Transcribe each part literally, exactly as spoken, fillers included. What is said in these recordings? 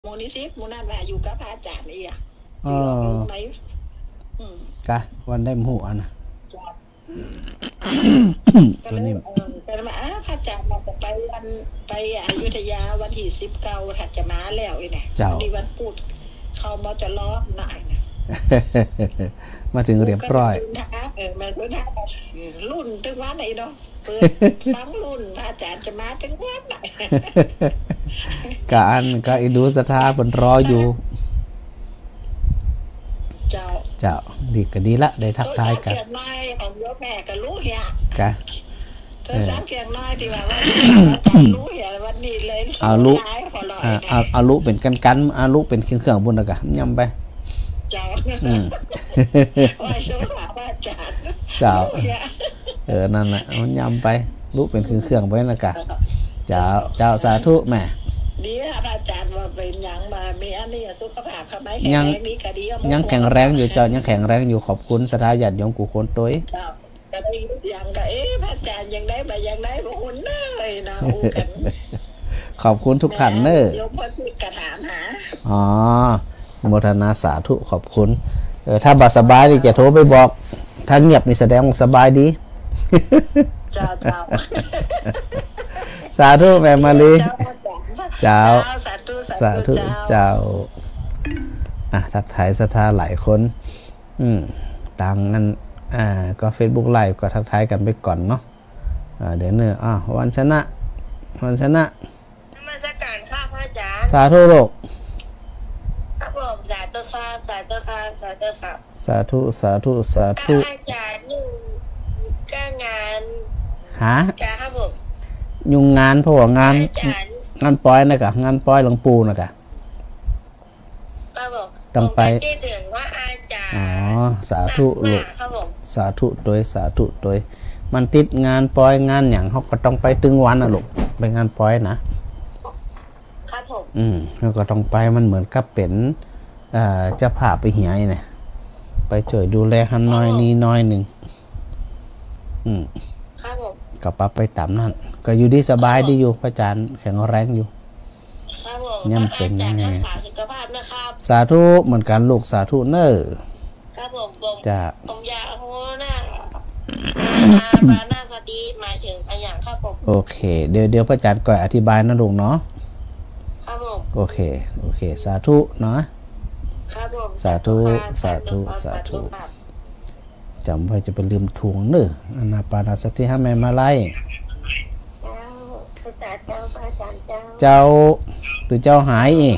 โมนิซิฟมูนันว่าอยู่กับพระอาจารย์นี่อ่ะเออไหมกะวันได้หมู่อันน่ะตัวนี้แต่มาอ้าพระอาจารย์มาไปวันไปอยุธยาวันที่สิบเก้าถัดจะมาแล้วไอ้เนี่ยดีวันพูดเขามาจะล้อหน่อยนะมาถึงเรียบร้อยเออมารุ่นรุ่นตึงวันไหนเนาะเปิดฟังรุ่นพระอาจารย์จะมาตึงวันไหนกะอันกะอิดูสถาบนรออยู่เจ้าเจ้าดีก็ดีละได้ทักทายกันน้อยของยกแม่ก็รู้เหี้ยกะเธอสามเกียงน้อยที่ว่าว่ารู้เหี้ยวันนี้เลยเอาลุเอาเอาลุเป็นกันกันเอาลุเป็นเครื่องเครื่องบนนะกะยำไปเจ้าว่าโชว์ว่าอาจารย์เจ้าเออนั่นแหละมันยำไปลุเป็นเครื่องเครื่องไปนะกะเจ้าเจ้าสาธุแม่ดีค่ะอาจารย์ว่าเป็นยังมามีอันนี้สุขภาพทำไมแข็งแรงนี้ก็ดียังแข็งแรงอยู่เจ้ายังแข็งแรงอยู่ขอบคุณสถาญาติโยมกูคนตัวเจ้าก็ได้ยังก็เอ๊ะพระอาจารย์ยังได้ไปยังได้พวกคุณเลยนะอูกันขอบคุณทุกท่านเนอะโยมพ่อพูดกระถามหาอ๋อโมทนาสาธุขอบคุณเออถ้าบาสบายดีจะโทรไปบอกถ้าเงียบนี่แสดงว่าสบายดีเจ้าเจ้าสาธุแม่มาลีเจ้าสาธุเจ้าอ่ะทักทายสถาหลายคนอืมต่างกันอ่าก็ Facebook Live ก็ทักทายกันไปก่อนเนาะอ่าเดี๋ยวเนอะอ่ะวันชนะวันชนะนมัสการข้าพระอาจารย์สาธุโลกครับผมสาธุครับสาธุครับสาธุครับสาธุสาธุสาธุอาจารย์ยุ่งก็งานหาจ้าครับผมยุ่งงานเพราะว่างานงานปล่อยนะกะงานปล่อยหลวงปู่นะกะต้องไปถึงว่าอาจารย์อ๋อสาธุลูกสาธุโดยสาธุโดยมันติดงานปล่อยงานอย่างเขาก็ต้องไปตึงวันนะลูกไปงานปล่อยนะครับผมอืมแล้วก็ต้องไปมันเหมือนกับเป็นอ่าจะพาไปเหียเนี่ยไปช่วยดูแลฮันน้อยนี้น้อยหนึ่งอืมครับผมก็ปั๊บไปตามนั่นก็อยู่ดีสบายดีอยู่พระอาจารย์แข็งแรงอยู่ครับผมย่ำเป็นยังไงรักษาสุขภาพนะครับสาธุเหมือนกันลูกสาธุเนอครับผมผมจะผมอยากรู้นะปานาสติหมายถึงอะไรอย่างครับผมโอเคเดี๋ยวเดี๋ยวพระอาจารย์ก่อยอธิบายนะลูกเนาะครับผมโอเคโอเคสาธุเนาะครับผมสาธุสาธุสาธุจำไว้จะเป็นลืมทวงเนออนาปานาสติให้แม่มาไล่เจ้าตัวเจ้าหายอีก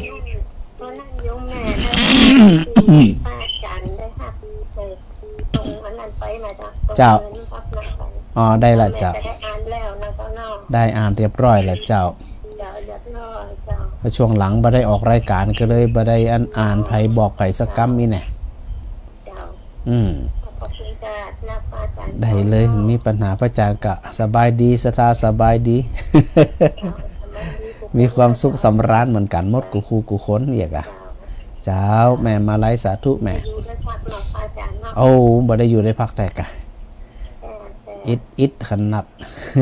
เจ้าอ๋อได้ละเจ้าได้อ่านเรียบร้อยแล้วเจ้าช่วงหลังบ่ได้ออกรายการก็เลยบ่ได้อ่านอ่านไผบอกไผสักกรรมนี่แน่อืมได้เลยมีปัญหาพระอาจารย์กะสบายดีสถาสบายดี มีความสุขสำราญเหมือนกันหมดกูคูกูค้นเอียกอ่ะเจ้าแม่มาไล่สาธุแม่โอ้บ่ได้อยู่ได้พักแต่กะอิดอิดขนาด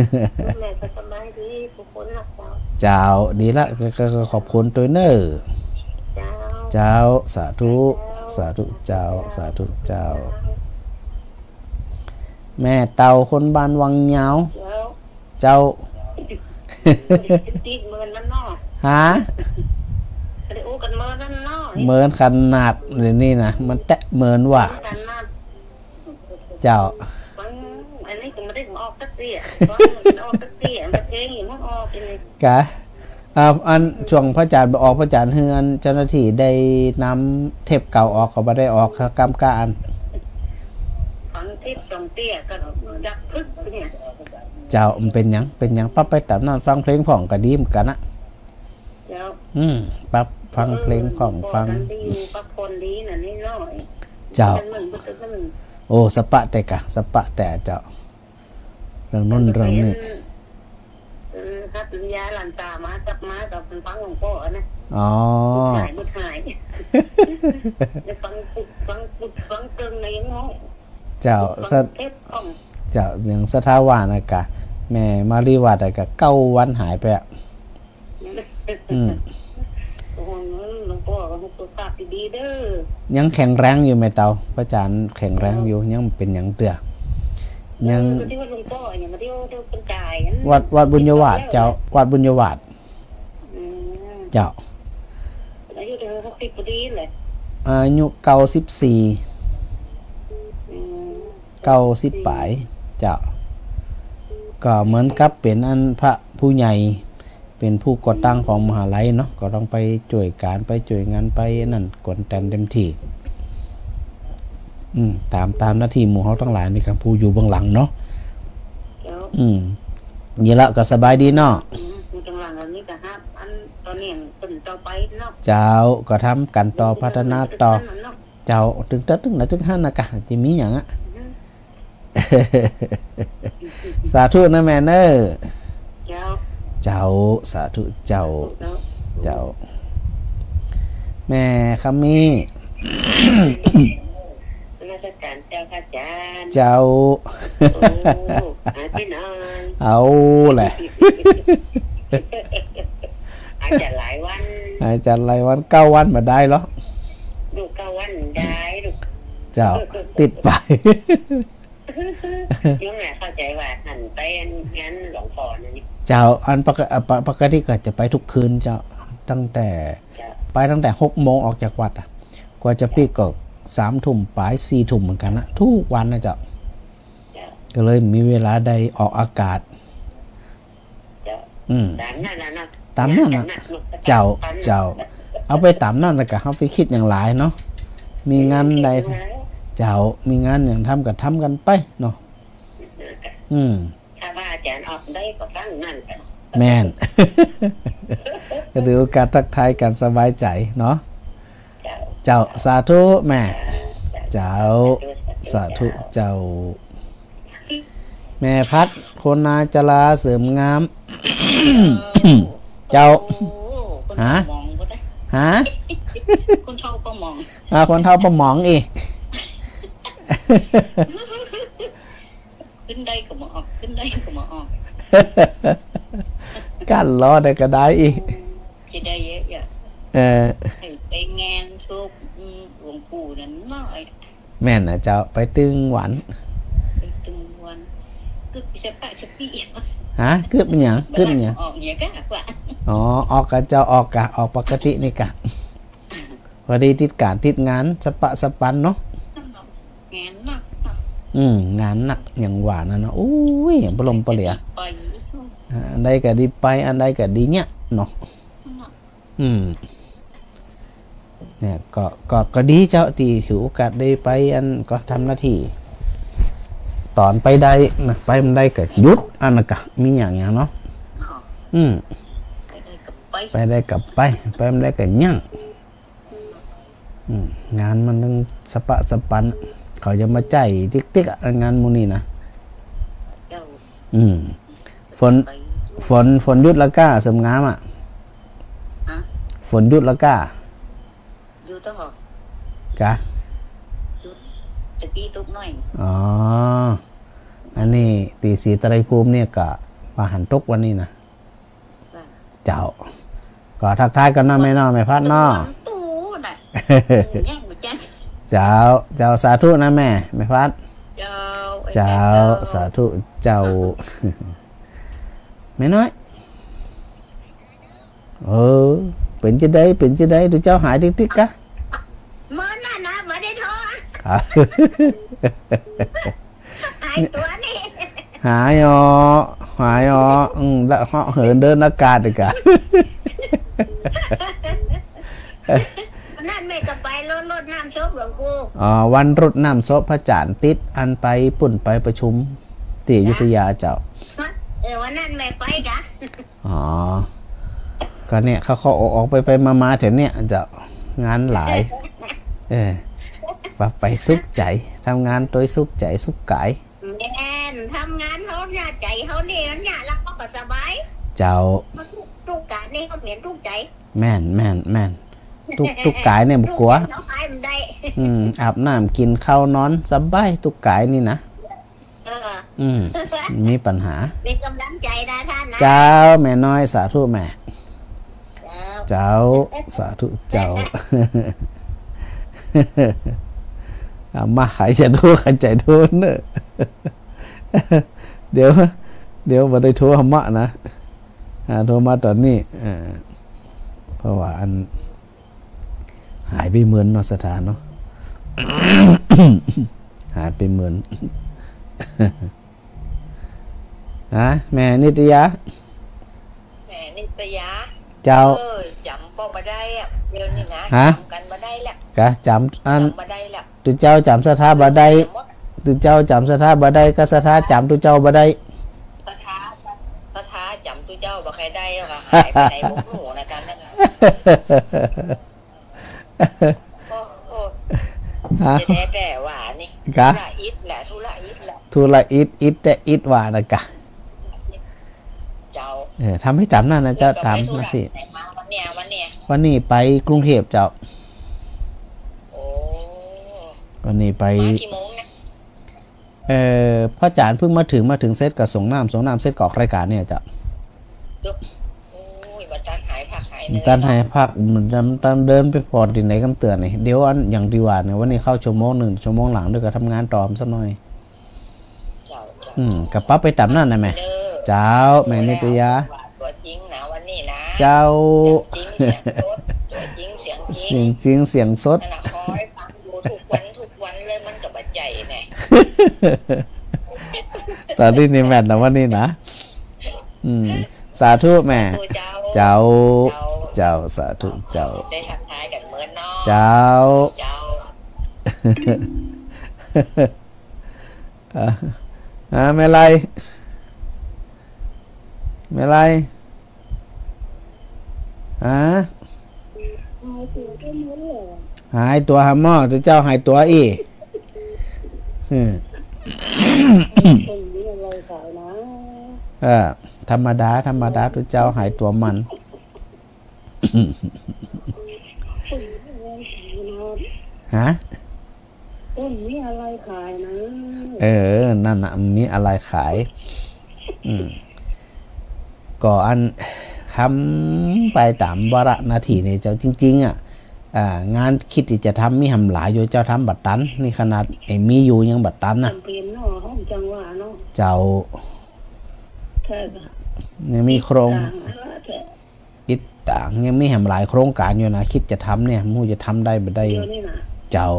เจ้าดีละก็ขอบคุณตัวเนอเจ้าสาธุสาธุเจ้าสาธุเจ้าแม่เต่าคนบ้านวังยาวเจ้าฮะเหมือนขนาดเลยนี่นะมันแตะเหมือนว่าเจ้ากะอ่าอันช่วงพระอาจารย์ออกพระอาจารย์เฮือนเจ้าหน้าที่ได้นำเทปเก่าออกเขาไม่ได้ออกกรรมการเจ้ามันเป็นยังเป็นยังปั๊บไปตามนั้นฟังเพลงผ่องก็ดีเหมือนกันนะอืมปั๊บฟังเพลงผ่องฟังเจ้าโอ้สปะแต่กะสปะแต่เจ้าเรื่องนู้นเรื่องนี้ครับยาหลันตามาจับมากับฟังของพ่อนะอ๋อหายไม่หายฟังปุ๊บฟังปุ๊บฟังเกินในห้องเจ้าสะเจ้าอย่างสถาวานะกะแม่มารีวัดกะเก้าวันหายไปอ่ะอืมสุขภาพดีเด้อยังแข็งแรงอยู่ไหมเตาพระอาจารย์แข็งแรงอยู่ยังเป็นอย่างเตือยังวัดวัดบุญยวาดเจ้าวัดบุญยวาดเจ้าอายุเธอหกสิบพอดีเลยอายุเก้าสิบสี่เก้าสิบปลายเจ้าก็เหมือนกับเป็นอันพระผู้ใหญ่เป็นผู้ก่อตั้งของมหาลัยเนาะก็ต้องไปช่วยการไปช่วยงานไปนั่นกดแต่นเต็มที่อืมตามตามหน้าที่หมู่เขาทั้งหลายในการผู้อยู่เบื้องหลังเนาะอืมนี่ละก็สบายดีเนาะอยู่ตรงหลังอันนี้ก็ฮับอันตอนนี้ตื่นต่อไปเนาะเจ้าก็ทำกันต่อพัฒนาต่อเจ้าตึงตึงตึงนะตึงห้านะกะจะมีอย่างอ่ะสาธุนะแม่เนอเจ้าเจ้าสาธุเจ้าเจ้าแม่คำมีราชการเจ้าค่ะจารย์เจ้าหาที่นอนเอาแหละอาจจะหลายวันอาจจะหลายวันเก้าวันมาได้หรอดูเก้าวันได้ดูเจ้าติดไปยังไงเข้าใจว่าหันไปงานหลวงพ่อนี่เจ้าอันปกติปกติก็จะไปทุกคืนเจ้าตั้งแต่ไปตั้งแต่หกโมงออกจากวัดอ่ะกว่าจะปีก็สามทุ่มปลายสี่ทุ่มเหมือนกันนะทุกวันนะเจ้าก็เลยมีเวลาได้ออกอากาศอืมตามนั่นนะตามนั่นนะเจ้าเจ้าเอาไปตามนั่นนะก็เอาไปคิดอย่างหลายเนาะมีงานใดเจ้ามีงานอย่างทำก็ทำกันไปเนาะอืมถ้าว่าอาจารย์ออกได้ก็ฟังนั่นแม่นหรือการทักทายกันสบายใจเนาะเจ้าสาธุแม่เจ้าสาธุเจ้าแม่พัดคนนาจลาเสริมงามเจ้าฮะฮะคนเท่าก็มองอ่าคนเท่าก็มองอีกขึ้นได้ก็มาออกขึ้นได้ก็มาออกกั้นล้อได้ก็ได้อีกจะได้เยอะอ่ะเออไปงานซุปหลวงปู่นั่นน้อยแม่นนะเจ้าไปตึงหวานไปตึงวันกึศจะปะจะปีฮะกึศเป็นอย่างกึศเป็นอย่างออกเนี่ยก็กว่าอ๋อออกกับเจ้าออกกะออกปกตินี่กะพอดีติดการติดงานสปะสปันเนาะงานหนักอืมงานหนักอย่างหวานนะเนาะอุ้ยอย่างปลมปลียอันใดก็ดีไปอันใดก็ดีเนี่ยเนาะอืมเนี่ยก็ก็ก็ดีเจ้าที่หิวโอกาสได้ไปอันก็ทำหน้าที่ตอนไปได้นะไปมันได้ก็ยุดอันนั้นก็มีอย่างอย่างเนาะอืมไปได้กับไปไปมันได้ก็ยั่งงานมันต้องสปะสปันเขาจะมาใจติ๊กติ๊กงานมูนี่นะอืมฝนฝนฝนยุดละก้าสมงามอ่ะฝนยุดละก้ายุดต้องหรอกะยุดตะกี้ตุกหน่อยอ๋ออันนี้ตีสีตะไลภูมิเนี่ยกะปาหันตุกวันนี้นะเจ้าก็ทักทายกันน้อไม่น้อไม่พัดน้อเจ้าเจ้าสาธุนะแม่ไม่พัดเจ้าเจ้าสาธุเจ้าไม่น้อยเออเป็นจะได้เป็นจะได้ดูเจ้าหายติ๊กติ๊กกะมาหน้าหน้ามาได้ท้อหายตัวนี่หายอ๋อหายอ๋ออืมแล้วเหาะเหินเดินอากาศอีกอะนั่นแม่ก็ไปรถรถน้ำศพหลวงปู่อ๋อวันรถน้ำศพพระจานติดอันไปปุ่นไปประชุมที่อยุธยาเจ้าเออวันนั้นแม่ไปกะอ๋อก็เนี่ยเขาเขาออกไปไปมามาแถวเนี้ยเจ้างานหลายเออไปสุขใจทำงานโดยสุขใจสุขกายแม่นทำงานเขาเนี่ยใจเขาเนี่ยเนี่ยแล้วเขาก็สบายเจ้าทุกกายนี่เขาเหม็นทุกใจแม่นแม่นแม่นทุกทุกกายเนี่ยบุกลัวอืมอาบน้ำกินข้าวนอนสบายทุกกายนี่นะอืมมีปัญหาเป็นกำลังใจได้ท่านนะเจ้าแม่น้อยสาธุแม่เจ้าเจ้าสาธุเจ้ามาขายจะโทษขายใจโทษเนอะเดี๋ยวเดี๋ยวมาได้โทรหมะนะโทรมาตอนนี้เพราะว่าอันหายไปเหมือนนอสถานเนาะหายไปเหมือนฮะแม่นิตยาแม่นิตยาเจ้าเออจำป้อมาได้อะเดี๋ยวนี้นะจำกันมาได้แหละกะจำอันมาได้แหละตุเจ้าจำสถาบได้ตุเจ้าจำสถาบได้ก็สถาจำตุเจ้าบได้สถาสถาจำตุเจ้าบ่ใครได้ก็หายไปไหนบุกหนูนะกันนะคะโอ้โหแต่แต่ว่านี่ทุระอิดแหละทุระอิดแหละทุระอิดอิดแต่อิดว่านะกะเจ้าเออทำให้จำนั่นนะเจ้าตามมาสิวันเนี้ยวันเนี้ยวันนี้ไปกรุงเทพเจ้าโอ้วันนี้ไปกี่โมงนะเออพ่อจานเพิ่งมาถึงมาถึงเซตกับส่งน้ำส่งน้ำเซตกอกรายการเนี่ยเจ้าโอ้ยบัตรจานหายผักหายจานหายผักมันตั้งเดินไปพอดินไหนกำเตือนนี่เดี๋ยวอันอย่างดีว่าเนี่ยวันนี้เข้าชั่วโมงหนึ่งชั่วโมงหลังด้วยกับทำงานต่อมสักหน่อยอืมกับปั๊บไปตับนั่นนะแม่เจ้าแม่นิตยาตัวจริงนะวันนี้นะเจ้าตัวจริงเสียงสดตัวจริงเสียงจริงเสียงสดนะคอยฟังดูทุกวันทุกวันเลยมันกับบัดใหญ่แน่ตอนนี้นี่แม่นะวันนี้นะอืมสาธุแม่เจ้าเจ้าสาธุเจ้าได้ทักทายกันเหมือนน้องเจ้าเจ้าอ่าไม่ไรไม่ไรฮะหายตัวหาหม้อตัวเจ้าหายตัวอีเออธรรมดาธรรมดาตัวเจ้าหายตัวมันฮะต้นมีอะไรขายนะเออนั่นน่ะมีอะไรขายอืมก่ออันทำไปตามวาระนาทีนี่เจ้าจริงๆอ่ะอ่างานคิดที่จะทำมีหำหลายอยู่เจ้าทำบัตรตันนี่ขนาดไอ้มีอยู่ยังบัตรตันน่ะเจ้ายังมีโครงอิดต่างยังมีแหมหลายโครงการอยู่นะคิดจะทำเนี่ยมูจะทำได้บ่ได้เจ้า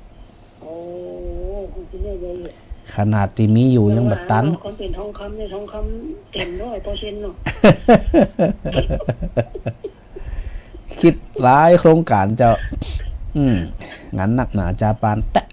ขนาดที่มีอยู่ยังบัดตันคนเป็นทองคำเนี่ยทองคำเต็มร้อยเปอร์เซ็นต์เนาะคิดหลายโครงการเจ้าอืมงั้นหนักหนาจาปานแตะ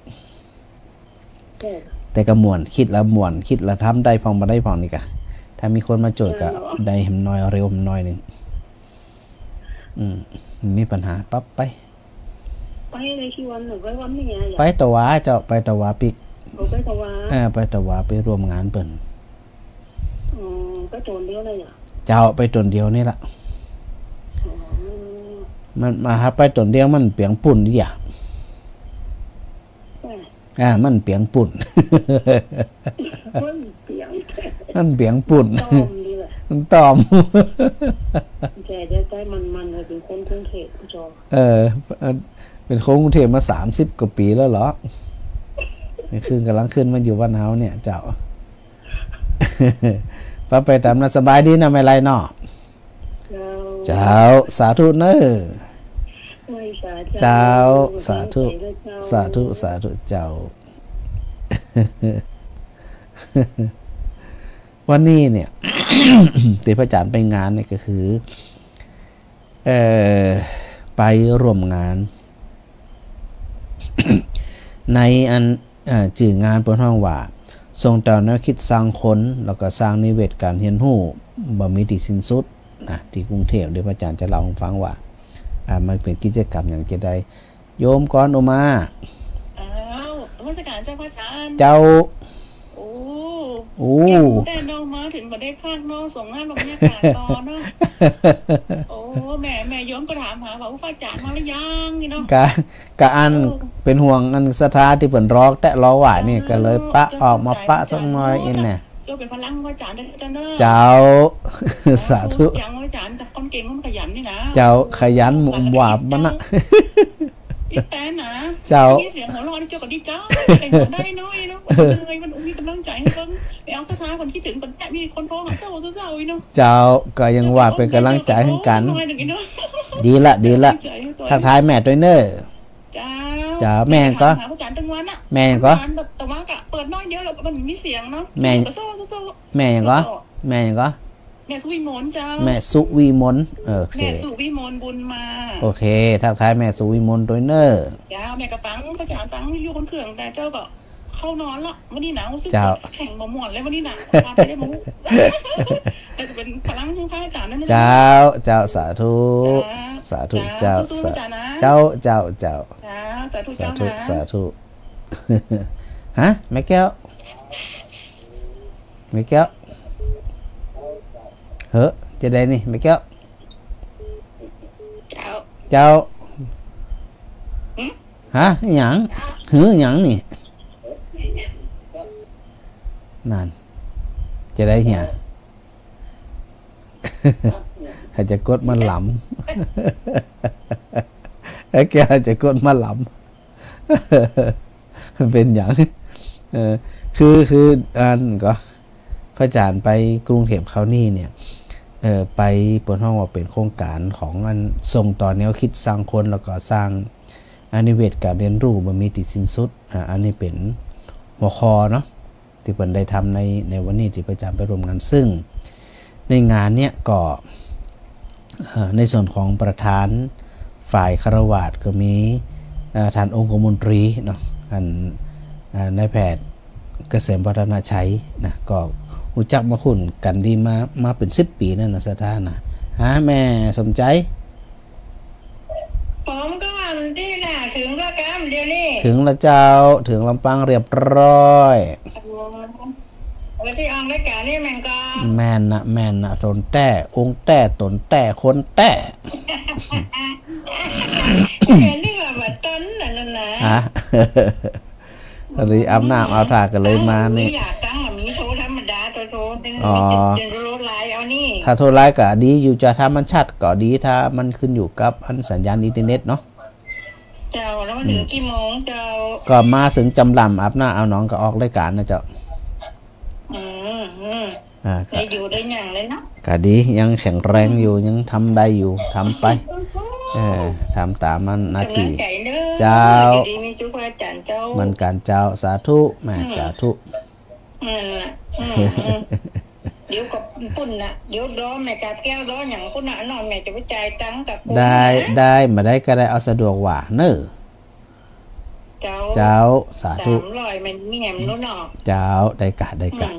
แต่ก็ม่วนคิดแล้วม่วนคิดแล้วทำได้พองมาได้พองนี่กะถ้ามีคนมาโจทย์ก็ได้เห็นน้อยเร็วน้อยหนึ่งอืมมีปัญหาปั๊บไปไปในที่วันหนึ่งไปวันนี้ไงไปตะวาเจ้าไปตะวาปิกไปตะวาเออไปตะวาไปร่วมงานเปิ่นอ๋อไปตนเดียวเลยอ่ะเจ้าไปตนเดียวนี่ละมันมาหาไปตนเดียวมันเปียงปุ่นดิอ่ะอ่ามันเปียงปุ่นมันเปียงมันเปียงปุ่นมันตอมแกจะได้มันมันเลยเป็นคนกรุงเทพผู้ชมเออเป็นคนกรุงเทพมาสามสิบกว่าปีแล้วเหรอนี่คือกำลังขึ้นมาอยู่บ้านเฮาเนี่ยเจ้าป้าไปตามนั้นสบายดีนะไม่ไรเนาะเจ้าสาธุเนอเจ้าสาธุสาธุสาธุเจ้าวันนี้เนี่ยที่พระอาจารย์ไปงานเนี่ยก็คือเอ่อไปร่วมงานในอันจื่องานเปิดห้องว่าทรงแต่แนวคิดสร้างคนแล้วก็สร้างนิเวศการเรียนรู้บ่มีที่สิ้นสุดนะที่กรุงเทพเดี๋ยวพระอาจารย์จะเล่าให้ฟังว่าอ่ามันเป็นกิจกรรมอย่างจะได้โยมก่อนออกมาอ้าวนมัสการเจ้าพระอาจารย์เจ้าโอ้โอ้แต่น้องมาถึงบ่ได้ภาคน้องส่งงานบรรยากาศต่อเนาะโอ้แม่แม่โยมก็ถามหาว่าพระอาจารย์มาหรือยังนี่เนาะกะกะอันเป็นห่วงอันศรัทธาที่เพิ่นรอแตะรอไหวนี่ก็เลยปะออกมาปะสักหน่อยอินเนี่ยก็เป็นพลังพระอาจารย์ได้เจ้าเนอะเจ้าสาธุอย่างพระอาจารย์แต่คนเก่งคนขยันนี่นะเจ้าขยันหมุนหวาบมันนะอีแต่นะเจ้าเสียงหัวเราะนี่เจ้าก็ดีเจ้าแต่งได้น้อยเนาะเลยมันมีกำลังใจให้คนไปเอาสถานคนคิดถึงคนแอบมีคนโทรหาเศร้าเศร้าอีเนาะเจ้าก็ยังว่าเป็นกำลังใจให้กันดีละดีละทักทายแม่ด้วยเนอะจ้าจ้าแม่ก็พระอาจารย์ตั้งวันอะแม่ก็แต่ว่ากะเปิดน้อยเดียวแล้วมันมีเสียงเนาะแม่แม่ยังก็แม่ยังก็แม่สุวิมลเจ้าแม่สุวิมลโอเคแม่สุวิมลบุญมาโอเคทักทายแม่สุวิมลด้วยเนอะจ้าแม่กระปังพระอาจารย์ฟังอยู่คนเขื่องแต่เจ้าก็เข้านอนละวันนี้หนาวซึ่งแข่งมาหมดเลยวันนี้หนาวมาไปได้หมดแต่จะเป็นพลังพระอาจารย์นั่นเองเจ้าเจ้าสาธุสาธุเจ้าเจ้าเจ้าเจ้าสาธุสาธุสาธุฮะแม่แก้วแม่แก้วเฮ้อจะได้นี่แม่แก้วเจ้าเจ้าฮะหยังหือหยังนี่นั่นจะได้เหี้ยให้จะกดมันหลำไอ้แกจะกดมันหลำเป็นอย่างเออคือคืออันก็พระอาจารย์ไปกรุงเทพเขานี่เนี่ยเออไปเปิดห้องว่าเป็นโครงการของอันส่งต่อแนวคิดสร้างคนแล้วก็สร้างอานิเวศการเรียนรู้มันมีติดสิ้นสุดอ่าอันนี้เป็นหัวข้อเนาะที่เปิดได้ทำในในวันนี้ที่พระอาจารย์ไปร่วมงานซึ่งในงานเนี้ยก็ในส่วนของประธานฝ่ายคารวาสก็มีท่านองคมนตรีเนาะท่านนายแพทย์เกษมพัฒนาชัยนะก็รู้จักมาคุ้นกันดีมามาเป็นสิบปีนั่นนะสถานนะฮะแม่สมใจผมก็วันที่น่ะถึงแล้วกันเดี๋ยวนี้ถึงแล้วเจ้าถึงลำปางเรียบร้อยวันที่ออกรายการนี่แม่นก็แม่นนะแม่นนะตนแต่องค์แต่ตนแต่คนแต่เห็นนี่ว่าบัดต้นนั่นน่ะฮะตอนนี้อาบน้ำเอาท่ากันเลยมานี่อยากตั้งมีโทรธรรมดาโทรโทรนึงจะโทรไลน์เอานี่ถ้าโทรไลน์ก็ดีอยู่จะถ้ามันชัดก็ดีถ้ามันขึ้นอยู่กับอันสัญญาณอินเทอร์เน็ตเนาะเจ้าแล้วมาถึงกี่โมงเจ้าก็มาถึงจำลำอาบน้ำเอาน้องก็ออกรายการนะเจ้าอืมอืมได้อยู่ได้อย่างเลยเนาะก็ดียังแข็งแรงอยู่ยังทำได้อยู่ทำไปเออทำตามมันหน้าที่เจ้ามันการเจ้าสาธุแม่สาธุเดี๋ยวกับปุ่นนะเดี๋ยวรอแม่กับแก้วรออย่างปุ่นน่ะนอนแม่จะไปจ่ายตังค์กับได้ได้มาได้ก็ได้เอาสะดวกว่าเนอะเจ้าเจ้าสาธุสามร้อยมันมีแหมนู้นเนาะเจ้าได้กะได้กะ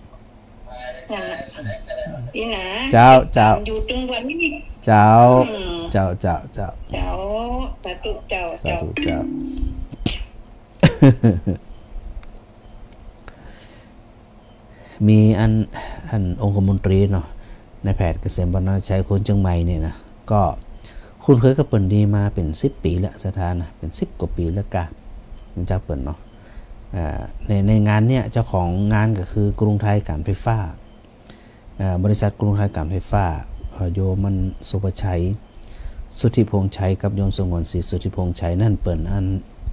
พี่นะเจ้าเจ้าอยู่ตรงวันนี้เจ้าเจ้าเจ้าเจ้าเจ้าสาธุเจ้าสาธุเจ้ามีอันอันองคมนตรีเนาะนายแพทย์เกษมบรรณชัยคนเชียงใหม่เนี่ยนะก็คุณเคยกับเปิ่นดีมาเป็นสิบปีแล้วสถานนะเป็นสิบกว่าปีแล้วกะมันจะเปิ่นเนาะในในงานเนี่ยเจ้าของงานก็คือกรุงไทยการไฟฟ้าบริษัทกรุงไทยการไฟฟ้าโยมันสุภชัยสุทธิพงษ์ชัยกับโยมสงวนศรีสุทธิพงษ์ชัยนั่นเปิ่นอัน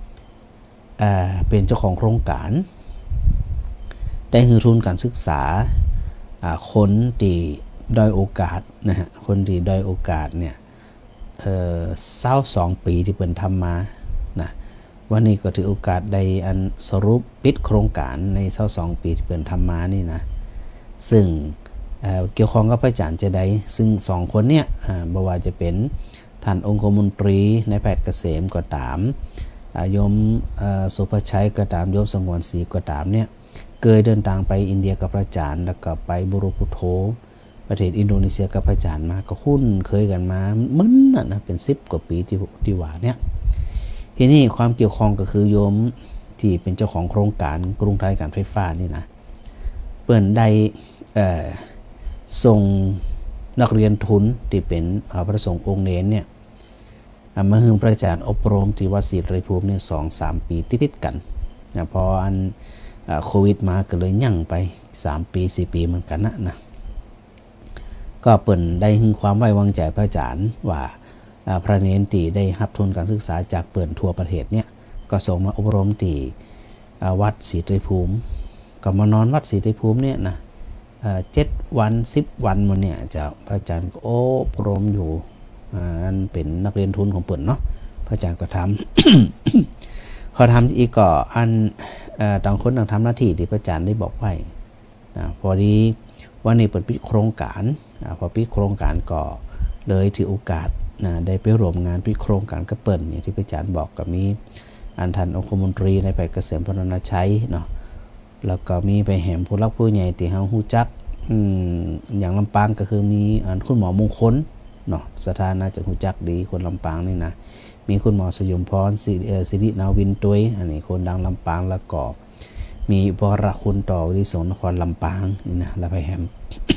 เป็นเจ้าของโครงการได้ฮือทุนการศึกษาคนที่ด้อยโอกาสนะฮะคนที่ด้อยโอกาสเนี่ยเอ่อเศร้าสองปีที่เปิ่นทำมานะวันนี้ก็ถือโอกาสได้อันสรุปปิดโครงการในเศร้าสองปีที่เปิ่นทำมานี่นะซึ่งเกี่ยวข้องกับพระอาจารย์เจไดซึ่งสองคนเนี่ยบ่ว่าจะเป็นท่านองคมนตรีนายแพทย์เกษมก็ตามโยมสุภชัยก็ตามโยมสงวนศรีก็ตามเนี่ยเคยเดินทางไปอินเดียกับพระอาจารย์แล้วก็ไปบุรุพุโธประเทศอินโดนีเซียกับพระอาจารย์มาก็คุ้นเคยกันมามึนน่ะนะเป็นสิบกว่าปีที่ที่ว่าเนี่ยทีนี้ความเกี่ยวข้องก็คือโยมที่เป็นเจ้าของโครงการกรุงไทยการไฟฟ้านี่นะเปิ่นได้ส่งนักเรียนทุนที่เป็นพระสงฆ์องค์เนรเนี่ยมาฮึงพระอาจารย์อบรมที่วัดศรีไตรภูมิเนี่ยสองสามปีติดๆกันนะพออันโควิดมาก็เลยยั่งไปสามปีสี่ปีเหมือนกันนะนะก็เปิ่นได้หึงความไว้วางใจพระอาจารย์ว่าพระเนนตีได้รับทุนการศึกษาจากเปิ่นทั่วประเทศเนี่ยก็ส่งมาอบรมตีวัดศรีไตรภูมิก็มานอนวัดศรีไตรภูมิเนี่ยนะเจ็ดวันสิบวันมันเนี่ยจะพระอาจารย์ก็อบรมอยู่อันเป็นนักเรียนทุนของเปิ่นเนาะพระอาจารย์ก็ทำ พอทำอีกก็อันต่างคนต่างทำหน้าที่ที่พระอาจารย์ได้บอกไว้นะพอดีวันนี้เปิดปิดโครงการพอปิดโครงการก็เลยถือโอกาสนะได้ไปร่วมงานปิดโครงการก็เปิดเนี่ยที่พระอาจารย์บอกก็มีอันทันองคมนตรีในแพทย์เกษมพรรณชัยเนาะแล้วก็มีไปแหมผู้รักผู้ใหญ่ที่เฮาฮู้จักอย่างลำปางก็คือมีอันคุณหมอมงคลเนาะสถานะจะฮู้จักดีคนลำปางนี่นะมีคุณหมอสยมพรสิรินาวินตุยอันนี้คนดังลำปางแล้วก็มีบรคุณต่อวิสงนครลำปางนี่นะแล้วไปแหม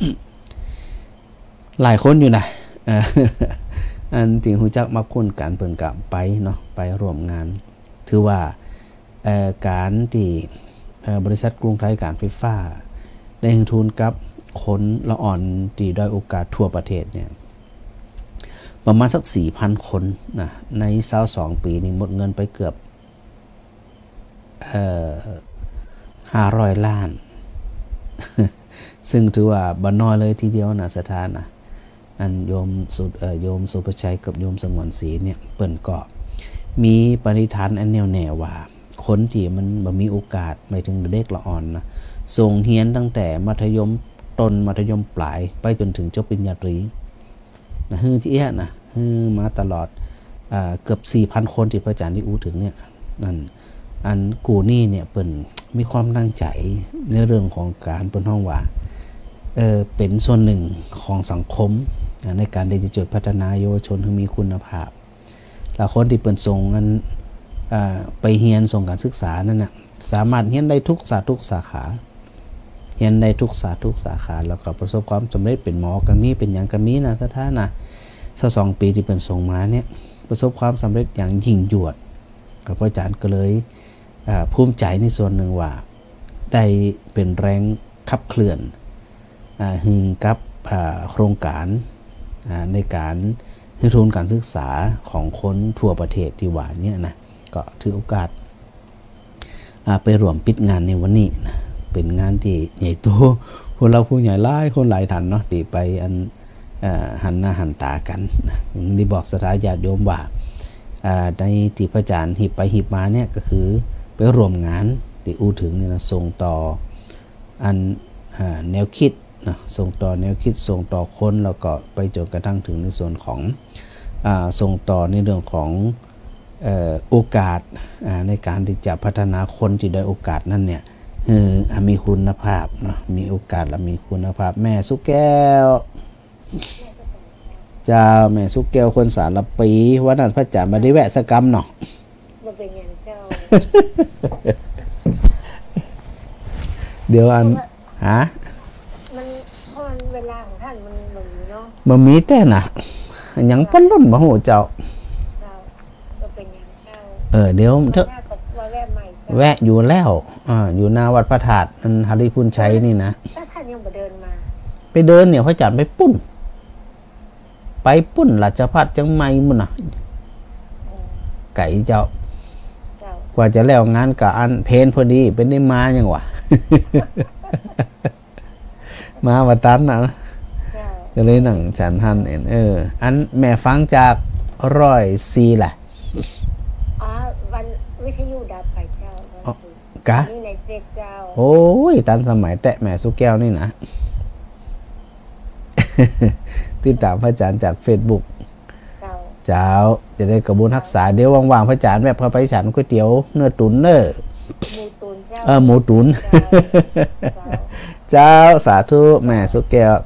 หลายคนอยู่นะอันจริงฮู้จักมาคุ้นกันเปิ่นกับไปเนาะไปร่วมงานถือว่าการที่บริษัทกรุงไทยการไฟฟ้าได้ลงทุนกับคนละอ่อนที่ด้อยโอกาสทั่วประเทศเนี่ยประมาณสัก สี่พัน คนนะในยี่สิบสองปีนี้หมดเงินไปเกือบเอ่อห้าร้อยล้าน ซึ่งถือว่าบ่น้อยเลยทีเดียวนะสถานนะอันโยมสุดโยมสุภชัยกับโยมสงวนศรีเนี่ยเปิ่นก็มีปณิธานอันแน่วแน่ว่าคนที่มันบ่มีโอกาสหมายถึงเด็กละอ่อนนะส่งเรียนตั้งแต่มัธยมต้นมัธยมปลายไปจนถึงจบปริญญาตรีนะฮือที่เอ๊ะนะฮือมาตลอดอ่าเกือบ สี่พัน คนที่พระอาจารย์ได้อู้ถึงเนี่ยนั่นอันกูนี่เนี่ยเปิ่นมีความตั้งใจในเรื่องของการเปิ่นห้องว่าเออเป็นส่วนหนึ่งของสังคมในการที่จะจุดพัฒนาเยาวชนให้มีคุณภาพแล้วคนที่เปิ่นส่งนั้นไปเรียนส่งการศึกษานั่นน่ะสามารถเรียนได้ทุกศาสตร์ทุกสาขาเรียนได้ทุกศาสตร์ทุกสาขาแล้วก็ประสบความสำเร็จเป็นหมอก็มีเป็นอย่างก็มีนะท่านนะสักสองปีที่เปิ่นส่งมาเนี่ยประสบความสำเร็จอย่างยิ่งยวดกับพระอาจารย์ก็เลยภูมิใจในส่วนหนึ่งว่าได้เป็นแรงขับเคลื่อนหึงกับโครงการในการให้ทุนการศึกษาของคนทั่วประเทศที่ว่านี้นะก็ถือโอกาสไปร่วมปิดงานในวันนี้นะเป็นงานที่ใหญ่โตคนเราผู้ใหญ่หลายคนหลายท่านเนาะที่ไปอันหันหน้าหันตากันนะได้บอกสถาญาติโยมว่าในที่พระอาจารย์หิบไปหิบมาเนี่ยก็คือไปร่วมงานที่อู้ถึงเนี่ยนะส่งต่ออันแนวคิดนะส่งต่อแนวคิดส่งต่อคนแล้วก็ไปจนกระทั่งถึงในส่วนของส่งต่อในเรื่องของโอกาสในการที่จะพัฒนาคนที่ได้โอกาสนั้นเนี่ยมีคุณภาพนะมีโอกาสและมีคุณภาพแม่สุแก้วเจ้าแม่สุแก้วคนสารปีวันนั้นพระอาจารย์มาได้แวะสกรรมเนาะบ่เป็นอย่างเจ้าเดี๋ยวอันฮะมันเพราะมันเวลาของท่านมันเหมือนเนาะบ่มีแต่น่ะยังปั้นล้นบ่ฮู้เจ้าเออเดี๋ยวเถอะแวะอยู่แล้วอ่าอยู่หน้าวัดพระธาตุอันหฤพุนชัยนี่นะถ้าท่านยังบ่เดินมาไปเดินเนี่ยพระอาจารย์ไปปุ้นไปปุ้นราชภัฏจังไมมุ่นน่ะไก่เจ้ากว่าจะแล้วงานกะอันเพนพอดีเป็นได้มายังวะ มาวัดตันนะก็เลยหนังฉันท่านเองเอออันแม่ฟังจากร้อยซีแหละอ๋อวันวิทยุดับไปเจ้ากะนี่ในเฟซเจ้าโอ้ยตันสมัยแตะแม่สุแก้วนี่นะ ติดตามพระอาจารย์จากเฟซบุ๊กเจ้าจะได้กระบุนรักษาเดี๋ยวว่างๆพระอาจารย์แบบพาไปฉันก๋วยเตี๋ยวเนื้อตุ๋นเนอหมูตุ๋นเจ้าเออหมูตุ๋นเจ้าสาธุแม่สุแก้ว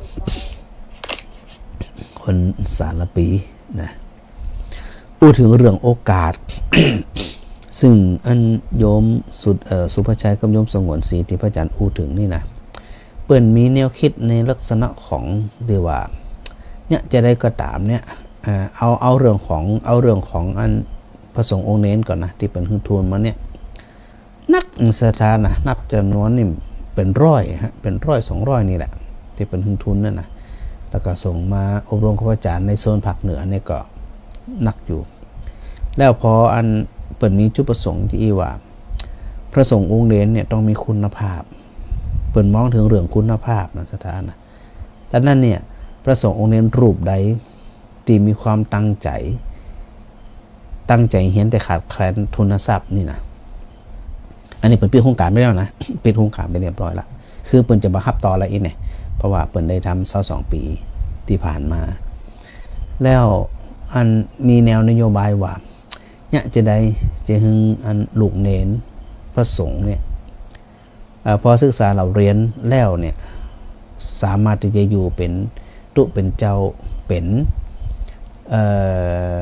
คนสารปีนะพูดถึงเรื่องโอกาส ซึ่งอันโยมสุดสุภชัยกับโยมสงวนศรีที่พระอาจารย์พูดถึงนี่นะเปิ้นมีแนวคิดในลักษณะของเรียกว่าเนี่ยจะได้ก็ตามเนี่ยเอาเอาเรื่องของเอาเรื่องของอันพระสงฆ์องค์เน้นก่อนนะที่เป็นทุนมาเนี่ยนักสถานนะนับจำนวนนี่เป็นร้อยฮะเป็นร้อยสองร้อยนี่แหละที่เป็นทุนนั่นนะแล้วก็ส่งมาอบรมครูอาจารย์ในโซนภาคเหนือเนี่ยก็นักอยู่แล้วพออันเปิดมีจุดประสงค์ที่ว่าพระสงฆ์องค์เดนเนี่ยต้องมีคุณภาพเปิดมองถึงเรื่องคุณภาพนะสถานนะดังนั้นเนี่ยพระสงฆ์องค์เดนรูปใดที่มีความตั้งใจตั้งใจเห็นแต่ขาดแคลนทุนทรัพย์นี่นะอันนี้เปิดปิดโครงการไปแล้วนะปิดโครงการไปเรียบร้อยละคือเปิดจะบังคับต่ออะไรอีกเนี่ยเพราะว่าเปิดได้ทำเศร้าสองปีที่ผ่านมาแล้วอันมีแนวนโยบายว่าเนี่ยจะได้จะหึงอันลูกเนนพระสงฆ์เนี่ยพอศึกษาเราเรียนแล้วเนี่ยสามารถที่จะอยู่เป็นตุเป็นเจ้าเป็นเอ่อ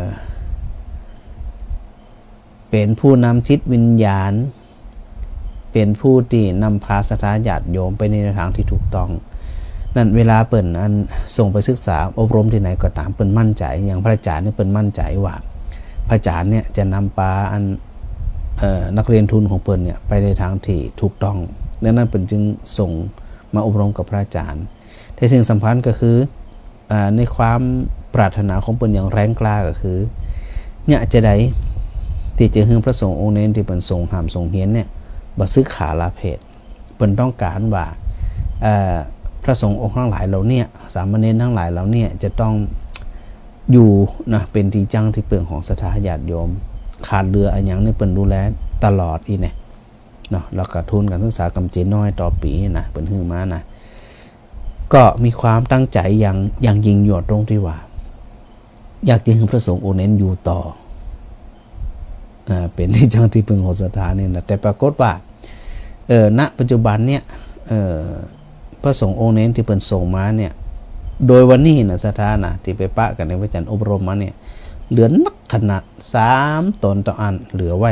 เป็นผู้นำจิตวิญญาณเป็นผู้ที่นำพาศรัทธาญาติโยมไปในทางที่ถูกต้องนั่นเวลาเปิ่นอันส่งไปศึกษาอบรมที่ไหนก็ตามเปิ่นมั่นใจอย่างพระอาจารย์เนี่ยเปิ่นมั่นใจว่าพระอาจารย์เนี่ยจะนำพาอันนักเรียนทุนของเปิ่นเนี่ยไปในทางที่ถูกต้องดังนั้นเปิ่นจึงส่งมาอบรมกับพระอาจารย์แต่สิ่งสำคัญก็คือในความปรารถนาของเปิ่นอย่างแรงกล้าก็คือเนี่ยจะได้ที่จะหึงพระสงฆ์องค์เน้นที่เปิ่นส่งหามส่งเฮียนเนี่ยบ่ซึกขาลาเพศเปิ่นต้องการว่าพระสงฆ์องค์ทั้งหลายเราเนี่ยสามเณรทั้งหลายเราเนี่ยจะต้องอยู่นะเป็นที่จังที่เปลืองของศรัทธาญาติโยมขาดเรืออันยังเนี่ยเปิ่นดูแลตลอดอีเนี่ยเนาะแล้วก็ทุนการศึกษากำเจน้อยต่อปีนะเปิ่นฮือมานะก็มีความตั้งใจอย่างอย่างยิ่งยวดตรงที่ว่าอยากจะให้พระสงฆ์องค์นั้นอยู่ต่ออ่าเป็นที่จังที่เปลืองของศรัทธาเนี่ยนะแต่ปรากฏว่าเออณปัจจุบันเนี่ยเออพระสงฆ์องค์เน้นที่เปิ่นส่งมาเนี่ยโดยวันนี้นะสถานะที่ไปปะกันในพระจันทร์อบรมมาเนี่ยเหลือนักขนาดสามตนต่ออันเหลือไว้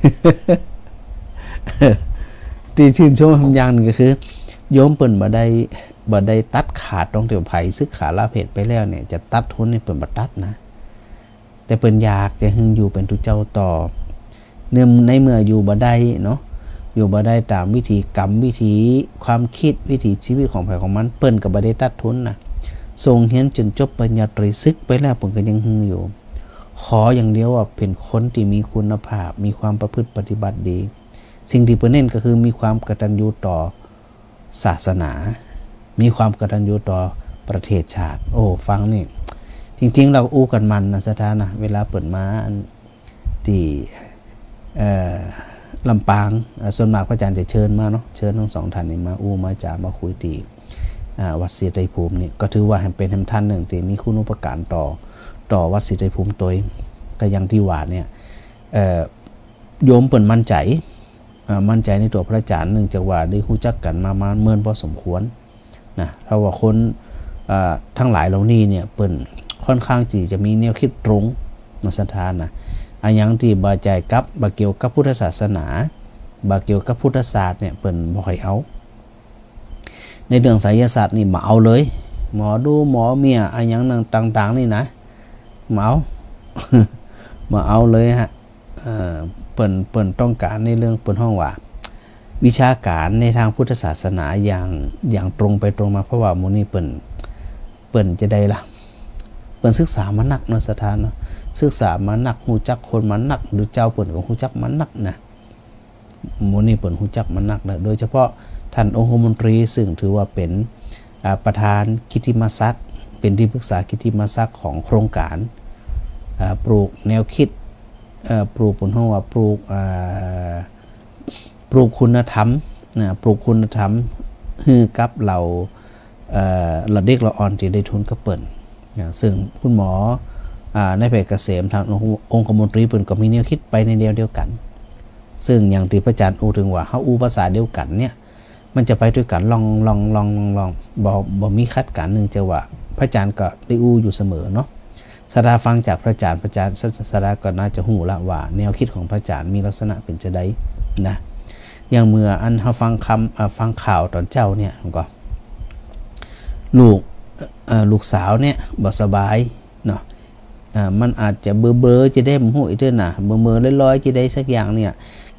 ที่ชื่นชมอย่างหนึ่งก็คือโยมเปิ่นบ่ได้บ่ได้ตัดขาดตรงที่ไผ่ซึกขาลาเพศไปแล้วเนี่ยจะตัดทุนนี่เปิ่นบ่ตัดนะแต่เปิ่นอยากจะหึงอยู่เป็นทุเจ้าต่อเนื่องในเมื่ออยู่บ่ได้เนาะอยู่บ่ได้ตามวิธีกรรมวิธีความคิดวิถีชีวิตของไผของมันเปิ้นก็บ่ได้ตัดทุนนะส่งเรียนจนจบปริญญาตรีศึกไปแล้วเปิ้นก็ยังหึงอยู่ขออย่างเดียวว่าเป็นคนที่มีคุณภาพมีความประพฤติปฏิบัติดีสิ่งที่เปิ้นเน้นก็คือมีความกตัญญูต่อศาสนามีความกตัญญูต่อประเทศชาติโอ้ฟังนี่จริงๆเราอู้กันมันนะสถานะเวลาเปิ้นมาที่เอ่อลำปางส่วนมากพระอาจารย์จะเชิญมาเนาะเชิญทั้งสองท่านนี่มาอู้มาจามาคุยตีวัดศรีไตรภูมินี่ก็ถือว่าเป็นท่านหนึ่งที่มีคุณอุปการต่อต่อวัดศรีไตรภูมิตัวก็ยังที่ว่าเนี่ยโยมเปิ่นมั่นใจมั่นใจในตัวพระอาจารย์หนึ่งจากว่าได้รู้จักกันมามาเมื่อพอสมควรนะเพราะว่าคนทั้งหลายเหล่านี้เนี่ยเปิ่นค่อนข้างจีจะมีแนวคิดตรงมาสถานนะอันยังที่บาใจกับบาเกี่ยวกับพุทธศาสนาบาเกี่ยวกับพุทธศาสตร์เนี่ยเปิ่นบ่ค่อยเอาในเรื่องไสยศาสตร์นี่มาเอาเลยหมอดูหมอเมียอันยังต่างๆนี่นะมาเอา มาเอาเลยฮะเอ่อเปิ่นเปิ่นต้องการในเรื่องเปิ่นห้องว่าวิชาการในทางพุทธศาสนาอย่างอย่างตรงไปตรงมาเพราะว่าหมู่นี้เปิ่นเปิ่นจะได้ล่ะเปิ่นศึกษามานักเนาะสถานเนาะศึกษามานักหูจักคนมานักหรือเจ้าเปิ่นของหูจักมานักนะหมู่นี้เปิ่นหูจักมานักนะโดยเฉพาะท่านองคมนตรีซึ่งถือว่าเป็นประธานกิตติมศักดิ์เป็นที่ปรึกษากิตติมศักดิ์ของโครงการปลูกแนวคิดปลูกผลห้องว่าปลูกปลูกคุณธรรมปลูกคุณธรรมฮือกับเราเราเด็กเราอ่อนที่ได้ทุนก็เปิ่นซึ่งคุณหมอในเพจเกษมทางองคมนตรีเปิ่นก็มีแนวคิดไปในเดียวเดียวกันซึ่งอย่างที่พระอาจารย์อูถึงว่าเขาอูภาษาเดียวกันเนี่ยมันจะไปด้วยกันลองลองลองลองลองบ่บ่มีคัดกันหนึ่งจะว่าพระอาจารย์ก็ได้อู้อยู่เสมอเนาะสดาฟังจากพระอาจารย์พระอาจารย์สดาก็น่าจะหูละว่าแนวคิดของพระอาจารย์มีลักษณะเป็นจะได้นะอย่างเมื่ออันเขาฟังคำฟังข่าวตอนเจ้าเนี่ยก็ลูกลูกสาวเนี่ยบ่สบายเนาะมันอาจจะเบอเบอจะได้หูอีกด้วยนะเบอเบอลอยๆจะได้สักอย่างเนี่ย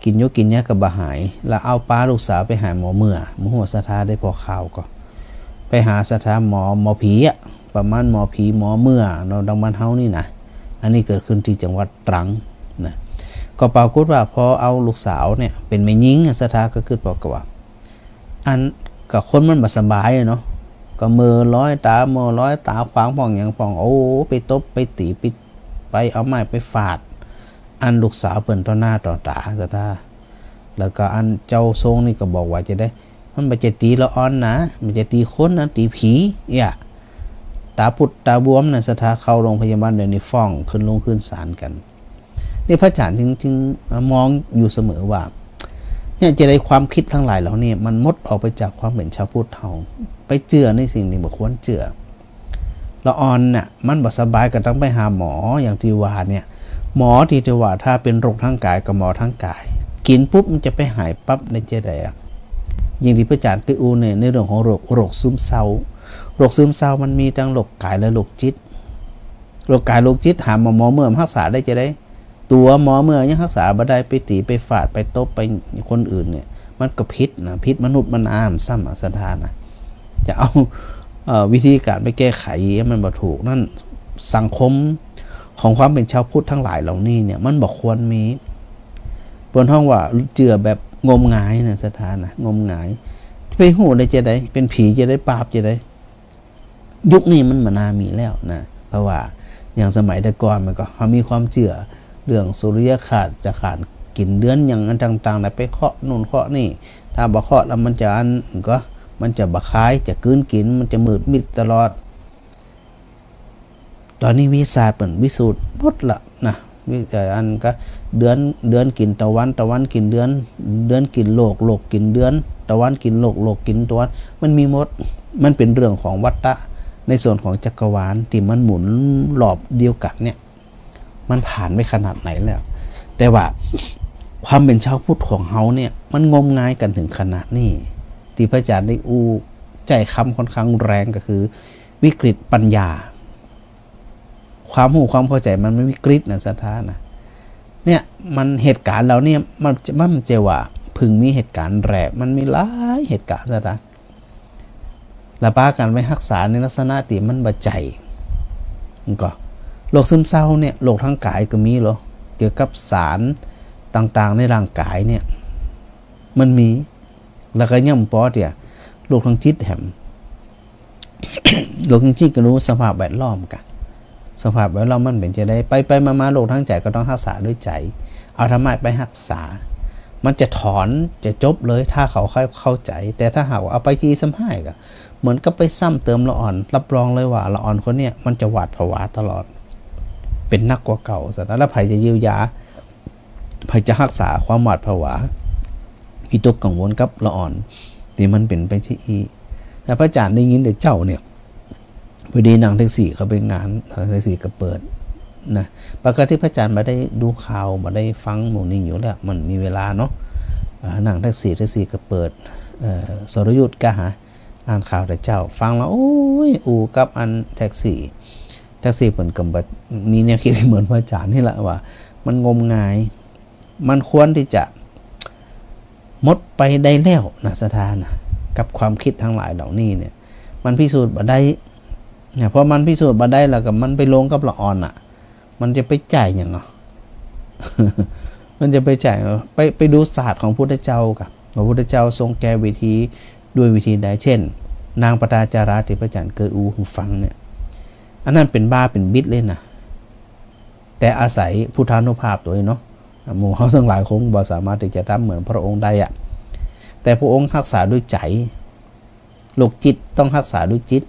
กินยกกินยากับบะหายแล้วเอาป้าลูกสาวไปหาหมอเมื่อหมอหัวสถาได้พอข่าวก็ไปหาสถาหมอหมอผีอ่ะประมาณหมอผีหมอเมื่อเราดังบ้านเฮานี่นะอันนี้เกิดขึ้นที่จังหวัดตรังนะก็ปรากฏว่าพอเอาลูกสาวเนี่ยเป็นแม่หญิงสถาก็คือบอกว่าอันกับคนมันบ่สบายเนาะก็มือร้อยตามือร้อยตาขวางป่องอย่างป่องโอ้ไปตบไปตีไปไปเอาไม้ไปฟาดอันลูกสาวเปิ่นต่อหน้าต่อตาสถาแล้วก็อันเจ้าทรงนี่ก็บอกว่าจะได้มันไม่จะตีละอ่อนนะมันจะตีคนนะตีผีอย่าตาปุดตาบวมนะสถาเข้าโรงพยาบาลเดี๋ยวนี้ฟ้องขึ้นลงขึ้นศาลกันนี่พระอาจารย์จึงจึงมองอยู่เสมอว่าเนี่ยจะได้ความคิดทั้งหลายเหล่านี้มันมดออกไปจากความเป็นชาวพุทธเฮาไปเจือในสิ่งที่บ่ควรเจือละอ่อนน่ะมันบ่สบายก็ต้องไปหาหมออย่างที่ว่าเนี่ยหมอที่จะว่าถ้าเป็นโรคทางกายก็หมอทางกายกินปุ๊บมันจะไปหายปั๊บในเจไดอ่ะอย่างที่พระอาจารย์ได้อูเนี่ยในเรื่องของโรคโรคซึมเศร้าโรคซึมเศร้ามันมีทั้งโรคกายและโรคจิตโรคกายโรคจิตหาหมอหมอเมื่อรักษาได้จะได้ตัวหมอเมื่อยังรักษาบ่ได้ไปตีไปฟาดไปตบไปคนอื่นเนี่ยมันก็พิษนะพิษมนุษย์มันอามซ้ำอสถานนะจะเอาเอ่อวิธีการไปแก้ไขมันบ่ถูกนั่นสังคมของความเป็นชาวพุทธทั้งหลายเหล่านี้เนี่ยมันบ่ควรมีบนห้องว่าเจือแบบงมงายนะสถานนะงมงายไปหูได้จะได้เป็นผีจะได้ปราบจะได้ยุคนี้มันมานามีแล้วนะเพราะว่าอย่างสมัยแต่ก่อนมันก็เขามีความเจือเรื่องสุริยคราสจะขาดกินเดือนอย่างอันต่างๆแล้วไปเคาะนู่นเคาะนี่ถ้าบ่เคาะแล้วมันจะอันก็มันจะบะคายจะกืนกินมันจะมืดมิดตลอดตอนนี้วิชาเปิ่นวิสูตรหมดละนะวิอันก็เดือนเดือนกินตะวันตะวันกินเดือนเดือนกินโลกโลกกินเดือนตะวันกินโลกโลกกินตะวันมันมีหมดมันเป็นเรื่องของวัฏฏะในส่วนของจักรวาลที่มันหมุนรอบเดียวกันเนี่ยมันผ่านไปขนาดไหนแล้วแต่ว่าความเป็นชาวพุทธของเฮาเนี่ยมันงมงายกันถึงขนาดนี้ที่พระอาจารย์ได้อู้ใจคำค่อนข้างแรงก็คือวิกฤตปัญญาความหูความเข้าใจมันไม่วิกฤตนะสถานะเนี่ยมันเหตุการณ์เราเนี่ยมันมันจะว่าพึงมีเหตุการณ์แรกมันมีหลายเหตุการณ์สถาและป้ากันไปรักษาในลักษณะที่มันบาใจมันก็โรคซึมเศร้าเนี่ยโรคทางกายก็มีหรอเกี่ยวกับสารต่างๆในร่างกายเนี่ยมันมีแล้วก็ย่ำปอดเนี่ยโรคทางจิตแหม โรคทางจิตก็รู้สภาพแวดล้อมกันสภาพแวดล้อมมันเป็นจะได้ไปไปมาๆโรคทางใจก็ต้องรักษาด้วยใจเอาธรรมะไปรักษามันจะถอนจะจบเลยถ้าเขาค่อยเข้าใจแต่ถ้าหากว่าเอาไปจีซ้ำให้ก็เหมือนกับไปซ้ำเติมละอ่อนรับรองเลยว่าละอ่อนคนเนี้ยมันจะหวาดผวาตลอดเป็นนักกว่าเก่าสัตว์แล้วไผจะเยียวยาไผจะรักษาความหวาดผวาวิตกกังวลกับละอ่อนที่มันเป็นไปที่อีแต่พระอาจารย์ได้ยินแต่เจ้าเนี่ยพอดีนางแท็กซี่เขาไปงานแท็กซี่ก็เปิดนะปกติพระอาจารย์มาได้ดูข่าวมาได้ฟังหมู่นี้อยู่แล้วมันมีเวลาเนาะนางแท็กซี่แท็กซี่ก็เปิดสรยุทธ์ก็หาอ่านข่าวแต่เจ้าฟังแล้วโอ้ยอูกับอันแท็กซี่แท็กซี่เหมือนกับมีแนวคิดเหมือนพระอาจารย์นี่แหละว่ามันงมงายมันควรที่จะหมดไปได้แล้วนะสถานะกับความคิดทั้งหลายเหล่านี้เนี่ยมันพิสูจน์บ่ได้เนี่ยเพราะมันพิสูจน์บ่ได้แล้วก็มันไปลงกับละอ่อนอ่ะมันจะไปจ่ายอย่างเนาะ มันจะไปจ่ายไปไปดูศาสตร์ของพุทธเจ้ากับพระพุทธเจ้าทรงแก้วิธีด้วยวิธีใดเช่นนางปตาจาราที่พระอาจารย์เกิดอูหูฟังเนี่ยอันนั้นเป็นบ้าเป็นบิดเลยนะแต่อาศัยพุทธานุภาพตัวเนาะหมู่เขาทั้งหลายคงบ่สามารถที่จะทำเหมือนพระองค์ได้อะแต่พระองค์รักษาด้วยใจโรคจิตต้องรักษาด้วยจิต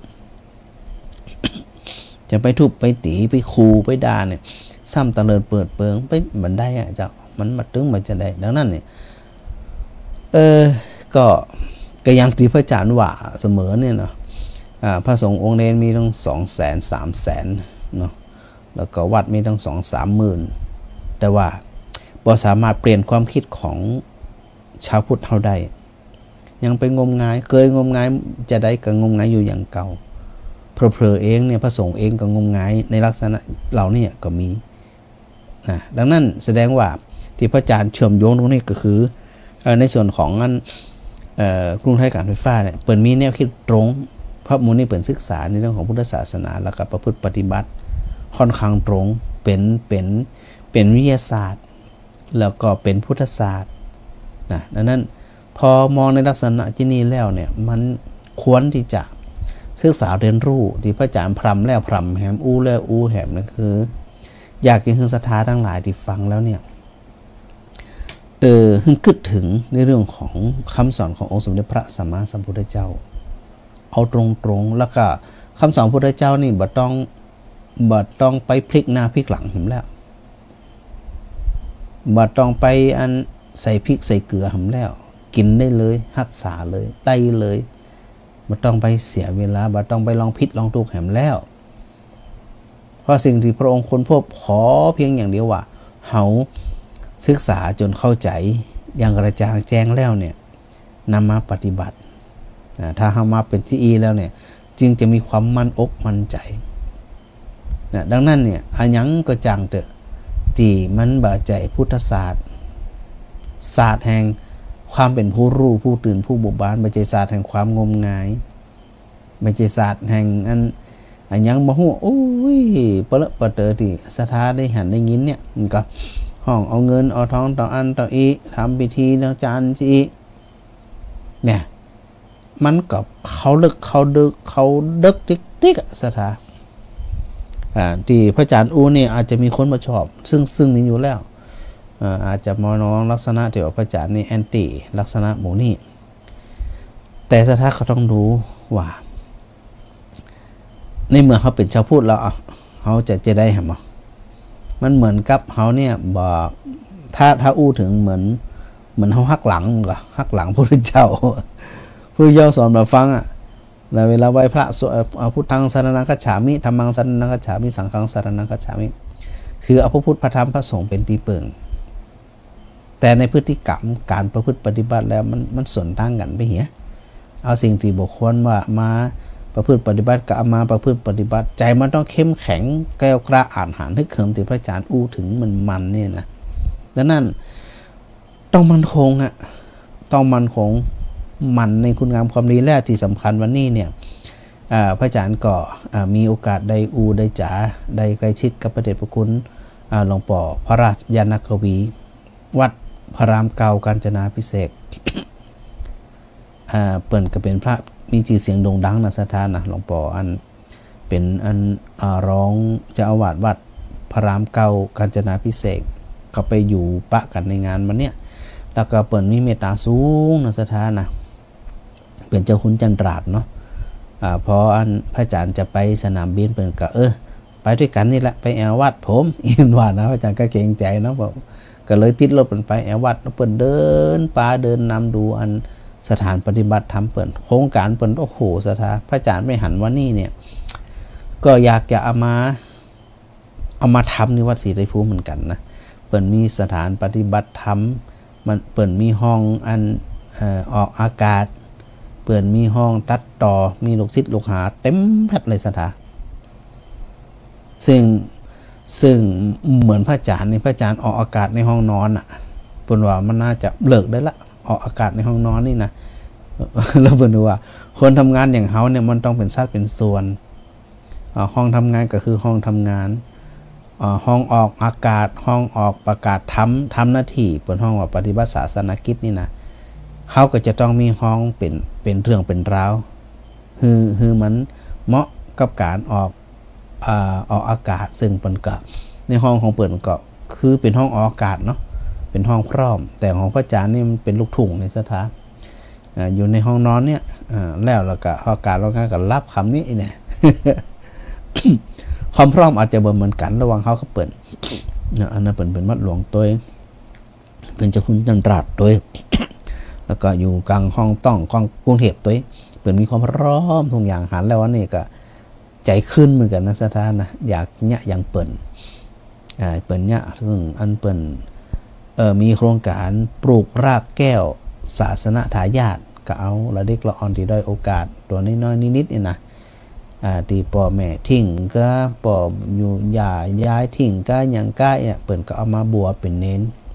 จะไปทุบไปตีไปคูไปด่าเนี่ยซ้ำตะเลิดเปิดเปิงไปมันได้อะเจ้ามันมาตึงมันจะได้ดังนั้นเนี่ยเออก็ก็ยังที่พระอาจารย์ว่าเสมอเนี่ยเนาะพระสงฆ์องค์เนรมีตั้งสองแสนสามแสนเนาะแล้วก็วัดมีตั้งสองสามหมื่นแต่ว่าบ่สามารถเปลี่ยนความคิดของชาวพุทธเราได้ยังไปงมงายเคยงมงายจะได้ก็งมงายอยู่อย่างเก่าเพลอๆเองเนี่ยพระสงฆ์เองก็งมงายในลักษณะเหล่านี้ก็มีนะดังนั้นแสดงว่าที่พระอาจารย์เชื่อมโยงตรงนี้ก็คือในส่วนของอันกรุงไทยการไฟฟ้าเนี่ยเปิดมีแนวคิดตรงพระมูลนี่เปิดศึกษาในเรื่องของพุทธศาสนาแล้วก็ประพฤติปฏิบัติค่อนข้างตรงเป็นเป็นเป็นวิทยาศาสตร์แล้วก็เป็นพุทธศาสตร์นะดังนั้นพอมองในลักษณะที่นี้แล้วเนี่ยมันควรที่จะศึกษาเรียนรู้ที่พระอาจารย์พรำแล้วพรำแหมอู้แล้วอู้แหมนั่นคืออยากยังคือศรัทธาทั้งหลายที่ฟังแล้วเนี่ยเออฮึ่งคิดถึงในเรื่องของคำสอนขององค์สมเด็จพระสัมมาสัมพุทธเจ้าเอาตรงๆแล้วก็คำสอนพระพุทธเจ้านี่บ่ต้องบ่ต้องไปพลิกหน้าพลิกหลังผมแล้วบ่ต้องไปอันใส่พริกใส่เกลือผมแล้วกินได้เลยรักษาเลยไต้เลยบ่ต้องไปเสียเวลาบ่ต้องไปลองพิษลองทุกข์แหมแล้วเพราะสิ่งที่พระองค์ค้นพบขอเพียงอย่างเดียวว่าเฮาศึกษาจนเข้าใจอย่างกระจ่างแจ้งแล้วเนี่ยนำมาปฏิบัติถ้าเฮามาเป็นที่อีแล้วเนี่ยจึงจะมีความมั่นอกมั่นใจนะดังนั้นเนี่ยอันยังก็จังเถอะที่มันบ่ใจพุทธศาสตร์ศาสตร์แห่งความเป็นผู้รู้ผู้ตื่นผู้บุบานบ่ใจศาสตร์แห่งความงมงายบ่ใจศาสตร์แห่งอันอันยังบ่ฮู้โอ้ยเปละเปเตอที่ศรัทธาได้หันได้ยินเนี่ยมันก็ห้องเอาเงินเอาทองต่ออันต่ออีทำพิธีต่อจานสิเนี่ยมันกับเขาลึกเขาดึกเขาดึกติ๊กติ๊กศรัทธาอ่าที่พระอาจารย์อูนี่อาจจะมีคนมาชอบซึ่งซึ่งมีอยู่แล้วอ่าอาจจะมองน้องลักษณะที่ว่าพระอาจารย์นี่แอนตี้ลักษณะหมู่นี่แต่ศรัทธาเขาต้องดูว่าในเมื่อเขาเป็นชาวพุทธแล้วอ่ะเขาจะจะได้เห็นมั้ยมันเหมือนกับเขาเนี่ยบอกถ้าถ้าอู้ถึงเหมือนเหมือนเขาหักหลังก็หักหลังพระพุทธเจ้าพระพุทธเจ้าสอนมาฟังอ่ะแล้วเวลาไหว้พระเอาพุทธังสรณังคัจฉามิธัมมังสรณังคัจฉามิสังฆังสรณังคัจฉามิคือเอาพระพุทธพระธรรมพระสงฆ์เป็นที่พึ่งแต่ในพฤติกรรมการประพฤติปฏิบัติแล้วมันมันส่วนต่างกันไปเหี้ยเอาสิ่งที่บุคคลว่ามาประพฤติปฏิบัติกับมาประพฤติปฏิบัติใจมันต้องเข้มแข็งแก้วกระอ่านหานฮึกเหิมที่พระอาจารย์อู้ถึงมันมันเนี่ยนะดังนั้นต้องมันคงอ่ะต้องมันคงมันในคุณงามความดีและที่สำคัญวันนี้เนี่ยพระอาจารย์ก็มีโอกาสได้อูได้จ๋าได้ใกล้ชิดกับพระเดชพระคุณหลวงปู่พระราชยานกวีวัดพระรามเก่ากาญจนาภิเษกเปิ่นก็เป็นพระมีชื่อเสียงโด่งดังนะสถานนะหลวงปู่อันเป็นอันร้องเจ้าอาวาสวัดพระรามเก่ากาญจนาภิเษกก็ไปอยู่ปะกันในงานวันเนี้ยแล้วก็เปิ่นมีเมตตาสูงนะสถานนะเป็นเจ้าคุณจันทราชเนาะอ่าพออันพระอาจารย์จะไปสนามบินเปิ่นก็เออไปด้วยกันนี่แหละไปแอววัดผมอินว่านะพระอาจารย์ก็เกรงใจเนาะบอกก็เลยติดรถเปิ่นไปแอววัดเปิ่นเดินป่าเดินนำดูอันสถานปฏิบัติธรรมเปิ่นโครงการเปิ่นโอ้โหสถานพระอาจารย์ไม่หันว่านี่เนี่ยก็อยากจะเอามาเอามาทำในวัดศรีไตรภูมิเหมือนกันนะเปิ่นมีสถานปฏิบัติธรรมมันเปิ่นมีห้องอันเอ่อออกอากาศเปิ่นมีห้องตัดต่อมีลูกศิษย์ลูกหาเต็มแพทเลยสถานซึ่งซึ่งเหมือนพระอาจารย์นี่พระอาจารย์ออกอากาศในห้องนอนอ่ะเปิ่นว่ามันน่าจะเลิกได้ละออกอากาศในห้องนอนนี่นะแล้วเปิ่นว่าคนทำงานอย่างเขาเนี่ยมันต้องเป็นสัดเป็นส่วนห้องทำงานก็คือห้องทำงานห้องออกอากาศห้องออกประกาศทำทำหน้าที่เป็นห้องว่าปฏิบัติศาสนกิจนี่นะเขาก็จะต้องมีห้องเป็นเป็นเรื่องเป็นราวคือคือมันเหมาะกับการออกอ่าออกอากาศซึ่งเป็นกับในห้องของเปิดก็คือเป็นห้องออกอากาศเนาะเป็นห้องพร้อมแต่ของพระอาจารย์นี่มันเป็นลูกถุงในสถานอยู่ในห้องนอนเนี่ยแล้วแล้วก็อากาศเราก็รับคำนี้เนี่ย ความพร้อมอาจจะเหมือนกันระหว่างเขาก็เปิดอันนั้นเป็นเป็นวัดหลวงตัวเป็นเจ้าคุณจันทราชตัวแล้วก็อยู่กลางห้องต้องกลางกรุงเทพตัวเปิดมีความพร้อมทุกอย่างหันแล้ววันนี้ก็ใจขึ้นเหมือนกันนะสถานนะอยากเนี่ยอย่างเปิดอ่าเปิดเนี่ยซึ่งอันเปิดเอ่อมีโครงการปลูกรากแก้วศาสนทายาทก็เอาละเด็กละอ่อนที่ได้โอกาสตัวน้อยๆนิดๆนี่นะอ่าที่พ่อแม่ทิ้งก็พ่ออยู่ย่าย้ายทิ้งก็อย่างก้าเนี่ยเปิ่นก็เอามาบวชเป็นเน้น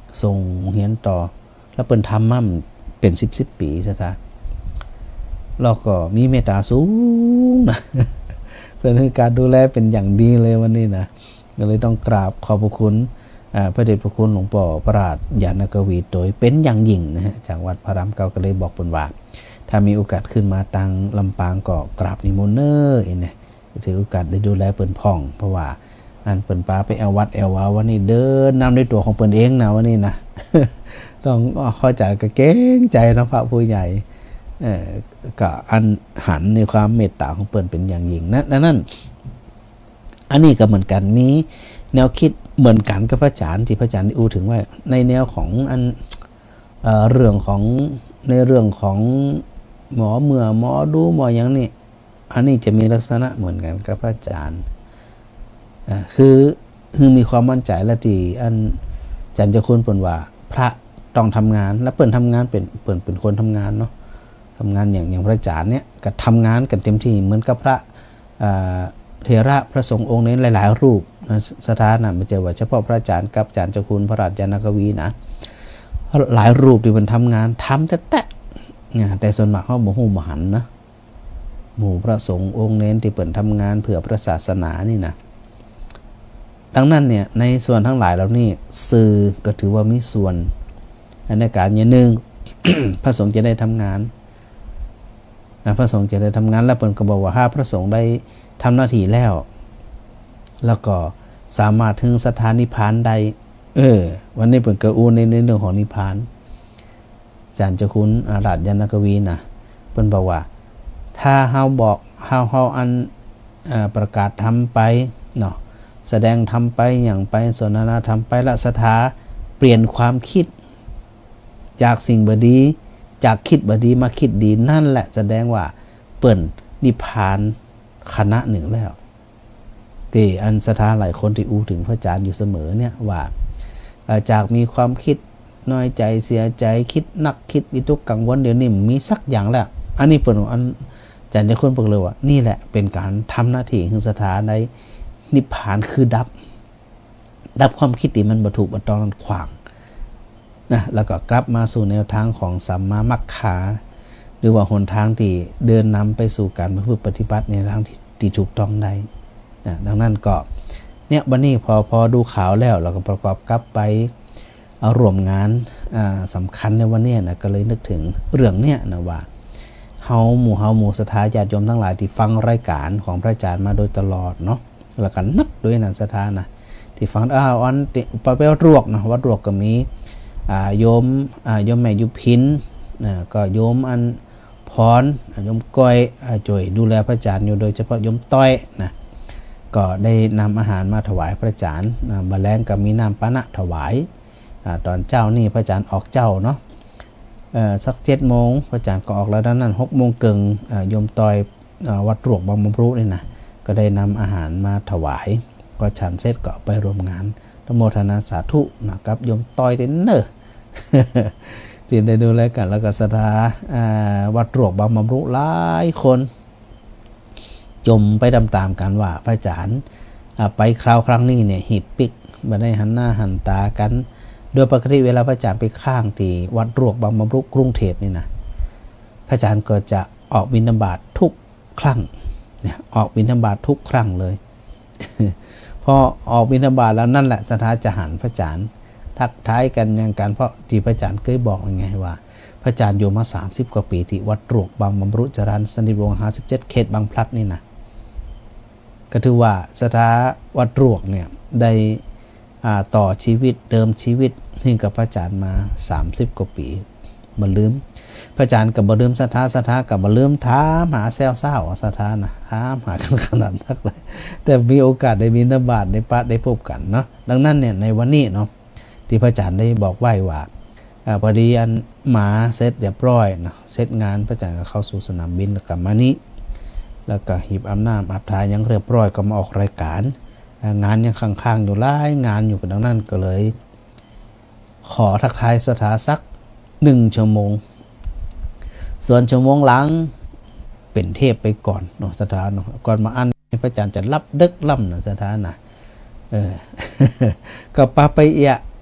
ส่งเรียนต่อแล้วเปิ้นทำมั่มเป็นสิบสิบปีซะท่าแล้วก็มีเมตตาสูงนะเพื่อให้การดูแลเป็นอย่างดีเลยวันนี้นะก็เลยต้องกราบขอบพระคุณพระเดชพระคุณหลวงปู่ปราชญ์ยานกวีโดยเป็นอย่างยิ่งนะฮะจากวัดพระรามเก้าก็เลยบอกเปิ้นว่าถ้ามีโอกาสขึ้นมาตังลำปางก็กราบนิมนต์เนอร์อีเนี่ยถือโอกาสได้ดูแลเปิ้นพ่องเพราะว่าอันเปิ้นปาไปเอาวัดเอาวาวันนี้เดินนำด้วยตัวของเปิ้นเองนะวันนี้นะ ต้องเข้าใจก็เก่งใจนะพระผู้ใหญ่เอ่อก็อันหันในความเมตตาของเปิ้นเป็นอย่างยิ่งนะนั่นอันนี้ก็เหมือนกันมีแนวคิดเหมือนกันกับพระอาจารย์ที่พระอาจารย์ได้อู้ถึงว่าในแนวของอัน เอ่อ เรื่องของในเรื่องของหมอเมื่อหมอดูหมออย่างนี้อันนี้จะมีลักษณะเหมือนกันกับพระอาจารย์อ่าคือคือมีความมั่นใจและที่อันอาจารย์จะคุณเปิ้นว่าพระต้องทำงานและเปิ้นทำงานเป็นเปิ้นเป็นคนทำงานเนาะทำงานอย่างอย่างพระอาจารย์เนี่ยก็ทำงานกันเต็มที่เหมือนกับพระเทระพระสงฆ์องค์นี้หลายๆรูปสถานะไม่ใช่ว่าเฉพาะพระอาจารย์กับอาจารย์เจ้าคุณพระราชยานกวีนะหลายรูปที่มันทำงานทำแต่แต่แต่ส่วนมากเขาบ่ฮู้บ่หันนะหมู่พระสงฆ์องค์เน้นที่เปิดทำงานเพื่อพระศาสนานี่นะดังนั้นเนี่ยในส่วนทั้งหลายเหล่านี้สื่อก็ถือว่ามีส่วนในการอย่างหนึ่ง พระสงฆ์จะได้ทำงานพระสงฆ์จะได้ทำงานและเปิดก็บอกว่าถ้าพระสงฆ์ได้ทำหน้าที่แล้วแล้วก็สามารถถึงสถานนิพพานได้เออวันนี้เปิดกระอูในเรื่องของนิพพานอาจารย์เจ้าคุณอาราชยานกวีนะเปิดบอกว่าถ้าเฮาบอกเฮาเฮาอันประกาศทำไปเนาะแสดงทำไปอย่างไปสนทนาทำไปละสถาเปลี่ยนความคิดจากสิ่งบดีจากคิดบดีมาคิดดีนั่นแหละแสดงว่าเปิ่นนิพพานคณะหนึ่งแล้วที่อันสถานหลายคนที่อู้ถึงพระอาจารย์อยู่เสมอเนี่ยว่าจากมีความคิดน้อยใจเสียใจคิดนักคิดวิตกกังวลเดี๋ยวนี้มีสักอย่างแล้วอันนี้เปิ่นอันอาจารย์จะคนบอกเลยว่านี่แหละเป็นการทำหน้าที่ของสถานในนิพพานคือดับดับความคิดที่มันบ่ถูกบ่ต้องขวางนะแล้วก็กลับมาสู่แนวทางของสัมมามัคคาหรือว่าหนทางที่เดินนำไปสู่การประพฤติปฏิบัติในทางที่ถูกต้องได้นะดังนั้นก็เนี่ยวันนี้พอพอดูข่าวแล้วเราก็ประกอบกับไปเอาร่วมงานสำคัญในวันนี้นะก็เลยนึกถึงเรื่องเนี้ยนะว่าเฮาหมู่เฮาหมู่ศรัทธาญาติโยมทั้งหลายที่ฟังรายการของพระอาจารย์มาโดยตลอดเนาะแล้วก็นักด้วยนะศรัทธานะที่ฟังอ้าวอันไปไปวัดรวกนะวัดรวกก็มีโยมโยมแม่ยุพินนะก็โยมอันพรโยมก้อยจ่วยดูแลพระอาจารย์อยู่โดยเฉพาะโยมต้อยนะก็ได้นำอาหารมาถวายพระอาจารย์บะแลงก็มีน้ำปานะถวายตอนเจ้านี่พระอาจารย์ออกเจ้าเนาะสักเจ็ดโมงพระอาจารย์ก็ออกแล้วด้านนั้นหกโมงเกิงโยมต้อยวัดรวกบางมรุนี่นะก็ได้นำอาหารมาถวายก็ฉันเสร็จก็ไปรวมงานธโมทนาสาธุนะครับโยมต้อยเดนเนอร์ที่ได้ดูแลกันแล้วก็ศรัทธาวัดรวกบางมรุหลายคนจมไปตามๆกันว่าพระอาจารย์ไปคราวครั้งนี้เนี่ยหิบปิกมาได้หันหน้าหันตากันโดยปกติเวลาพระอาจารย์ไปข้างที่วัดรวกบางมรุกรุงเทพนี่นะพระอาจารย์ก็จะออกบิณฑบาตทุกครั้งเนี่ยออกบิณฑบาตทุกครั้งเลย พอออกบิณฑบาตแล้วนั่นแหละศรัทธาจะหันพระอาจารย์ทักทายกันอย่างกันเพราะที่พระอาจารย์เคยบอกยังไงว่าพระอาจารย์อยู่มาสามสิบกว่าปีที่วัดรวกบางมรุจรัญสนิทวงศ์ห้าสิบเจ็ดเขตบางพลัดนี่นะก็ถือว่าศรัทธาวัดรวกเนี่ยได้ต่อชีวิตเดิมชีวิตให้กับพระอาจารย์มาสามสิบกว่าปีบ่ลืมพระอาจารย์กับบ่ลืมศรัทธาศรัทธากับบ่ลืมถามหาแซวเศร้าศรัทธานะถามหากันขนาดนักเลยแต่มีโอกาสได้มีนบาตได้ปะได้พบกันเนาะดังนั้นเนี่ยในวันนี้เนาะที่พระอาจารย์ได้บอกไว้ว่าพอดีอันหมาเสร็จเรียบร้อยนะเสร็จงานพระอาจารย์ก็เข้าสู่สนามบินแล้วกลับมานี้แล้วก็หีบอาบน้ำอาบทายังเรียบร้อยก็มาออกรายการงานยังค้างๆอยู่หลายงานอยู่ดังนั้นก็เลยขอทักทายศรัทธาสักหนึ่งชั่วโมงส่วนชั่วโมงหลังเป็นเทพไปก่อนเนาะศรัทธาเนาะก่อนมาอันพระอาจารย์จะรับดึกล่ำเนาะศรัทธานะเออ ก็ปาไปเอะ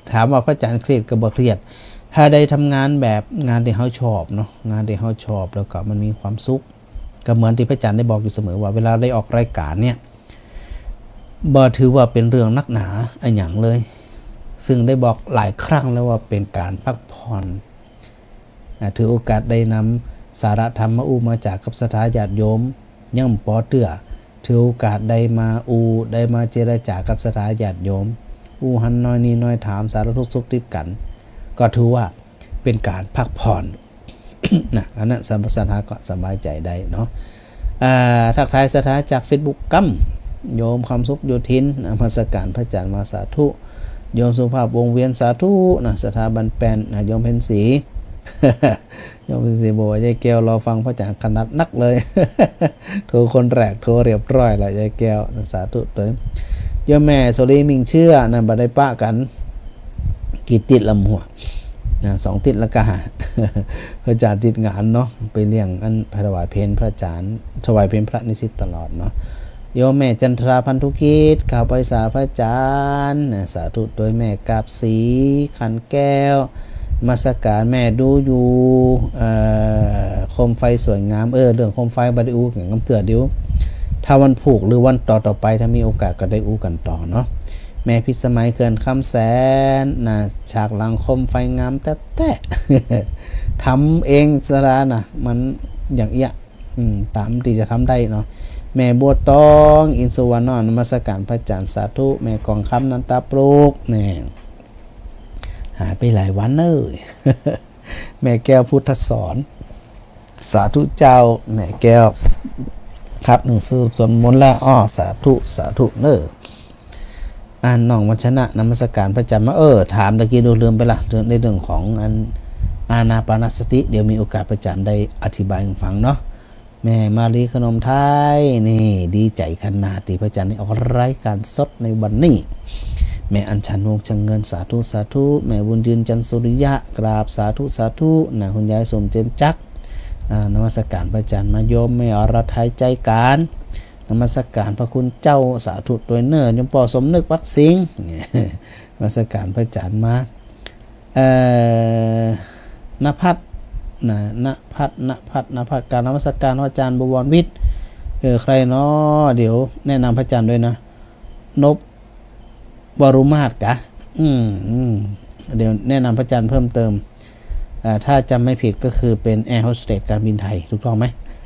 ถามว่าพระอาจารย์เครียดก็บ่เครียดถ้าได้ทำงานแบบงานที่เขาชอบเนาะงานที่เขาชอบแล้วก็มันมีความสุขก็เหมือนที่พระอาจารย์ได้บอกอยู่เสมอว่าเวลาได้ออกรายการเนี่ยบ่ถือว่าเป็นเรื่องนักหนาอันอย่างเลยซึ่งได้บอกหลายครั้งแล้วว่าเป็นการพักผ่อนถือโอกาสได้นำสาระธรรมมาอูมาจากกับสถาญาติโยมย่ำปอเตื้อถือโอกาสได้มาอูได้มาเจรจากับสถาญาติโยมอูหันน้อยนี้น้อยถามสารทุกข์สุขดิบกันก็ถือว่าเป็นการพักผ่อน นะอันนั้นสถาก็สบายใจได้เนาะทักทายสถาจาก Facebook กัมโยมความสุขโยธินนมัสการพระอาจารย์มาสาธุโยมสุภาพวงเวียนสาธุนะสถาบันแปนนะโยมเพ็ญศรี โยมเพ็ญศรีบอกว่ายายแก้วรอฟังพระอาจารย์ขนาดนักเลย โทรคนแรกโทรเรียบร้อยแล้วยายแก้วสาธุเลยโยมแม่โซลีมิงเชื่อนะบัดได้ปะกันกี่ติดลำหัวนะสองติดแล้วก็พระอาจารย์ติดงานเนาะไปเลี้ยงอันถวายเพลพระอาจารย์ถวายเพลพระนิสิตตลอดเนาะโยมแม่จันทราพันธุกิจข่าวไปสาพระอาจารย์สาธุโดยแม่กาบสีขันแก้วมาสการแม่ดูอยู่โคมไฟสวยงามเออเรื่องโคมไฟบริอูอย่างกำเตือดิวถ้าวันผูกหรือวันต่อต่อไปถ้ามีโอกาสก็ได้อู้กันต่อเนาะแม่พิสมัยเขื่อนคำแสนนะฉากหลังคมไฟงามแต่แต่ทำเองสระนะมันอย่างเอี้ยตามที่จะทำได้เนาะแม่บัวตองอินสุวรรณนมัสการพระอาจารย์สาธุแม่กองคำนันตาปลูกเนี่ยหายไปหลายวันเลยแม่แก้วพุทธสอนสาธุเจ้าแม่แก้วครับหนึ่งสู้ส่วนมนต์แล้วอ้อสาธุสาธุเนออ่านน้องวัชนะนมัสการพระอาจารย์มาเออถามตะกี้ดูลืมไปละเรื่องในเรื่องของอันอานาปานสติเดี๋ยวมีโอกาสพระอาจารย์ได้อธิบายให้ฟังเนาะแม่มารีขนมไทยนี่ดีใจขนาดที่พระอาจารย์ได้ออกรายการสดในวันนี้แม่อัญชันวงศ์จังเงินสาธุสาธุแม่บุญยืนจันทร์สุริยะกราบสาธุสาธุนะคุณยายสมเจนจักนมัสการพระอาจารย์มาโยมแม่อรทัยใจการนมัสการพระคุณเจ้าสาธุโดยเนิ่นยมปอสมนึกวักสิงนมัสการพระอาจารย์มาเอ่อนภัทรนะนภัทรนภัทรนภัทรการนมัสการพระอาจารย์บวรวิทย์เออใครเนาะเดี๋ยวแนะนำพระอาจารย์ด้วยนะนบวรุมาศกะอืมอืมเดี๋ยวแนะนำพระอาจารย์เพิ่มเติมอ่าถ้าจำไม่ผิดก็คือเป็นแอร์โฮสเตสการบินไทยถูกต้องไหม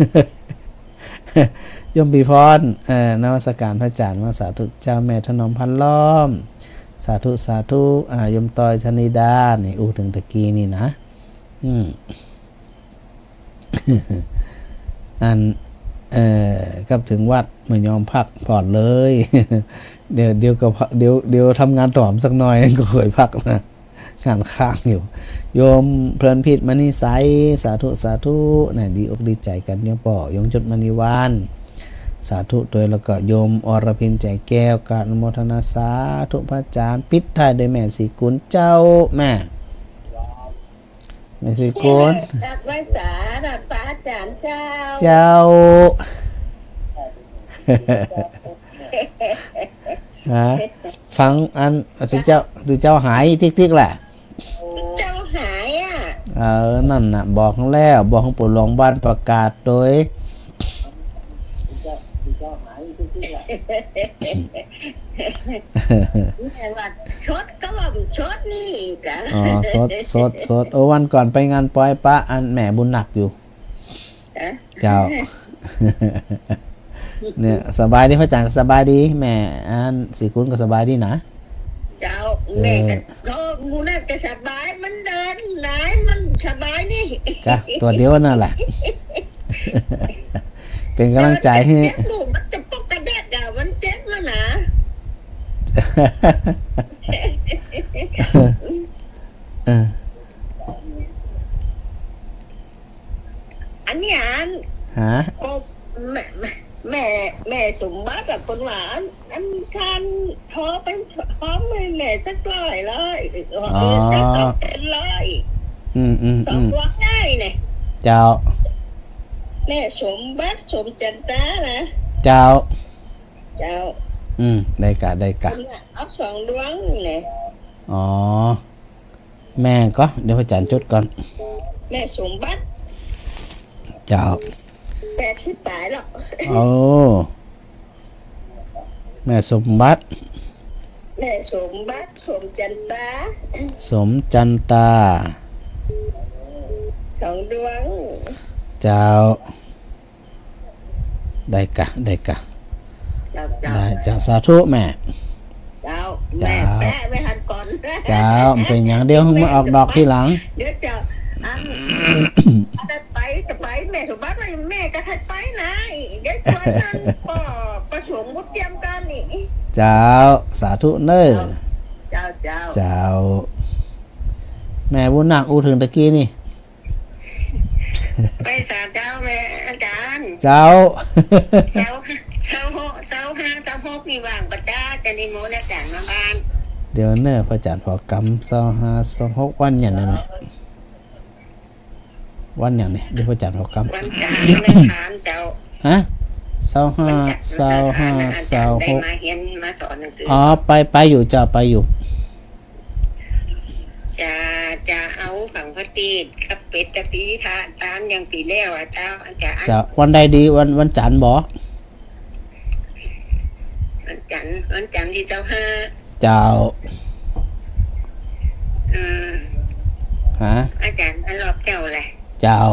ยมปีพรเอ่อนมัสการพระอาจารย์มาสาธุเจ้าแม่ถนอมพันล้อมสาธุสาธุอ่ายมตอยชนิดานี่อู้ถึงตะกี้นี่นะอืม อันเอ่อกับถึงวัดไม่ยอมพักผ่อนเลย เดี๋ยวเดี๋ยวก็เดี๋ยวเดี๋ยวทำงานต่อมสักหน่อยก็เคยพักนะงานค้างอยู่โยมเพลินพิษมณีไซสาธุสาธุน่ะดีอกดีใจกันโยมป่อยงจุดมณีวานสาธุโดยแล้วก็โยมอรพินใจแก้วการโมทนาสาธุพระอาจารย์ปิดท้ายโดยแม่สีกุลเจ้าแม่แม่สีกุลดับไว้สาดับพระอาจารย์เจ้าเจ้าฮะฟังอันที่เจ้าที่เจ้าหายติ๊กๆแหละเจ้าหายอ่ะเออนั่นน่ะบอกแล้วบอกของปู่หลวงบ้านประกาศโดยชดก็ว่าชดนี่กันอ๋อสดสดสดโอ้วันก่อนไปงานปอยปะอันแม่บุญหนักอยู่เจ้าเนี่ยสบายดีพระอาจารย์ก็สบายดีแม่อันสีคุณก็สบายดีนะเจ้าแม่ก็มูน่าจะสบายมันเดินไหนมันสบายนี่ก็ตัวเดียวนั่นแหละเป็นกำลังใจให้ลูกมันจะปกกระเด็ดอ่ะมันเจ็บแล้วนะอันนี้อันฮะแม่แม่แม่สมบัติกับคนหวานอันคันพอเป็นพร้อมเลยแม่สักร้อยเลยเออจะต้องเป็นร้อยอืมอืมสองตัวง่ายเนี่ยเจ้าแม่สมบัติสมจันตานะเจ้าเจ้าอืมได้กะได้กะเอาสองดวงนี่เนี่ยอ๋อแม่ก็เดี๋ยวพระอาจารย์จดก่อนแม่สมบัติเจ้าแปดสิบปลายแล้วโอ้แม่สมบัติแม่สมบัติสมจันตาสมจันตาสองดวงเจ้าได้กะได้กะได้เจ้าสาธุแม่เจ้าแม่แปะไม่ทันก่อนเจ้าเป็นอย่างเดียวมาออกดอกทีหลังเดี๋ยวเจ้าอันจะไปจะไปแม่สมบัติแม่ก็ทัดไปนะเดี๋ยวช่วยกันก็ประสมมุติเตรียมกันนี่เจ้าสาธุเน้อเจ้าเจ้าเจ้าแม่บุญหนักอู้ถึงตะกี้นี่ไปสาเจ้าแม่อาจารย์เจ้าเจ้าเจ้าหกเจ้าห้าเจ้าหกมีว่างประจ้าจะนิมนต์อาจารย์มาบ้านเดี๋ยวเน้อพระอาจารย์พอกรรมเจ้าห้าเจ้าหกวันอย่างนี้ไหมวันอย่างนี้เดี๋ยวพระอาจารย์พอกรรมวันจันทร์วันอังคารเจ้าฮะเจ้าห้าเจ้าห้าเจ้าหกมาเรียนมาสอนหนังสืออ๋อไปไปอยู่เจ้าไปอยู่จะจะเอาฝั่งพระตีดกับเป็ดกับปีทาตามอย่างปีแล้วอ่ะเจ้าอาจารย์จะวันใดดีวันวันจันทร์บ่วันจันทร์วันจันทร์ที่เจ้าห้าเจ้าอืมฮะอาจารย์อันรอบเจ้าอะไรเจ้า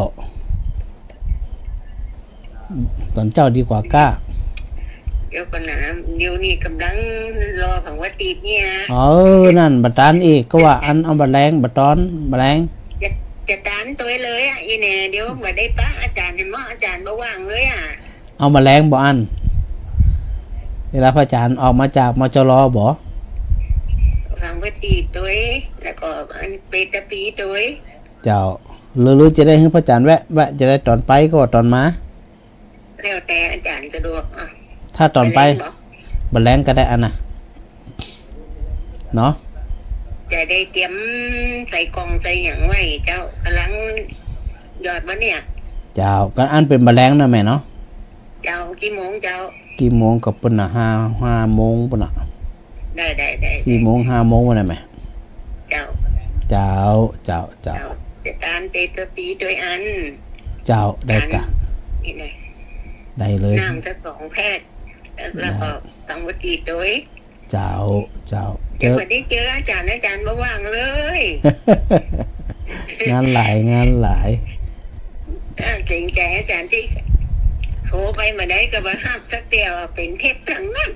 ตอนเจ้าดีกว่าก้าเดี๋ยวก่อนนะเดี๋ยวนี้กำลังรอของวัดตีเนี่ยเออนั่นบัตรตานอีกก็ว่าอันเอาบัตรแรงบัตรตอนบัตรแรงจะจะตานตัวเลยอ่ะอีเนี่ยเดี๋ยวมาได้ปะอาจารย์เห็นมั้ยอาจารย์มาว่างเลยอ่ะเอาบัตรแรงบ่อันเวลาพระอาจารย์ออกมาจากมจรบ่ฟังวัดตีตัวแล้วก็อันเปตปีตัวเจ้าหรือจะได้ให้พระอาจารย์แวะแวะจะได้ตอนไปก็ตอนมาแล้วแต่อาจารย์สะดวกอ่ะถ้าตอนไปบัลแรงก็ได้อันน่ะเนาะจะได้เตรียมใส่กล่องใส่อย่างไว้เจ้ากำลังยอดวะเนี่ยเจ้ากันอันเป็นบัลแรงนะแม่เนาะเจ้ากี่โมงเจ้ากี่โมงกับปุ่นอ่ะห้าห้าโมงปุ่นอ่ะได้ได้ได้สี่โมงห้าโมงวันไหนแม่เจ้าเจ้าเจ้าเจ้าจะตามเตตปีโดยอันเจ้าได้กะนี่ไงได้เลยน้ำจะสองแพทย์แล้วก็สังวัตีโดยเจ้าเจ้าเดี๋ยววันนี้เจออาจารย์อาจารย์มาว่างเลยงานหลายงานหลายเก่งใจอาจารย์ที่โทรไปมาได้ก็มาห้ามสักเดียวเป็นเทพทั้งนั้น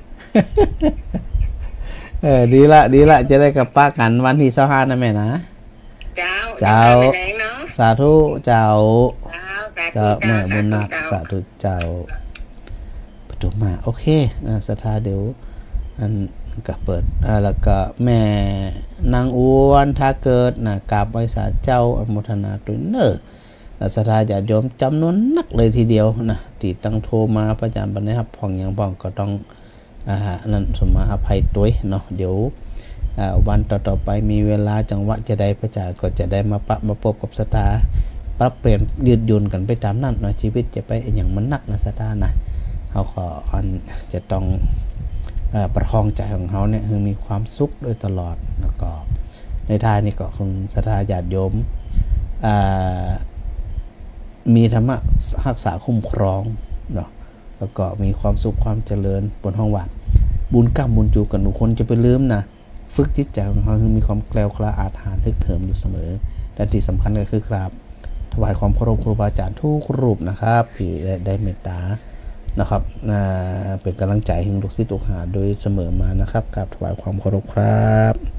เออดีละดีละจะได้กับป้ากันวันที่เสาร์ห้านะแม่นะเจ้าเจ้าสาธุเจ้าเจ้าแม่บุญนักสาธุเจ้าปฐุมมาโอเคศรัทธาเดี๋ยวอันก็เปิดแล้วก็แม่นางอ้วนถ้าเกิดนะกราบไหว้ศาลเจ้าอนุโมทนาด้วยเนอศรัทธาญาติโยมจำนวนนักเลยทีเดียวนะที่ตั้งโทรมาประจำบันนี้ครับพองอย่างพองก็ต้องอ่านั่นสมมาอภัยตัวเนาะเดี๋ยววันต่อๆไปมีเวลาจังหวะจะได้พระจ่าก็จะได้มาปะมาพบกับศรัทธาปรับเปลี่ยนยืดหยุ่นกันไปตามนั้นเนาะชีวิตจะไปอย่างมันนักนะศรัทธานะเขาขออันจะต้องประคองใจของเขาเนี่ยคือมีความสุขโดยตลอดแล้วก็ในท้ายนี่ก็คงศรัทธาญาติโยมมีธรรมะรักษาคุ้มครองเนาะแล้วก็มีความสุขความเจริญบนห้องวัดบุญกรรมบุญจูกันทุกคนจะไปลืมนะฝึกจิตใจของเขาคือมีความแกล้วกล้าอาถรรพ์ฮึกเหิมอยู่เสมอและที่สำคัญก็คือกราบถวายความเคารพครูบาอาจารย์ทุกรูปนะครับที่ได้เมตตานะครับเป็นกำลังใจให้ลูกศิษย์ลูกหาโดยเสมอมานะครับกราบถวายความเคารพครับ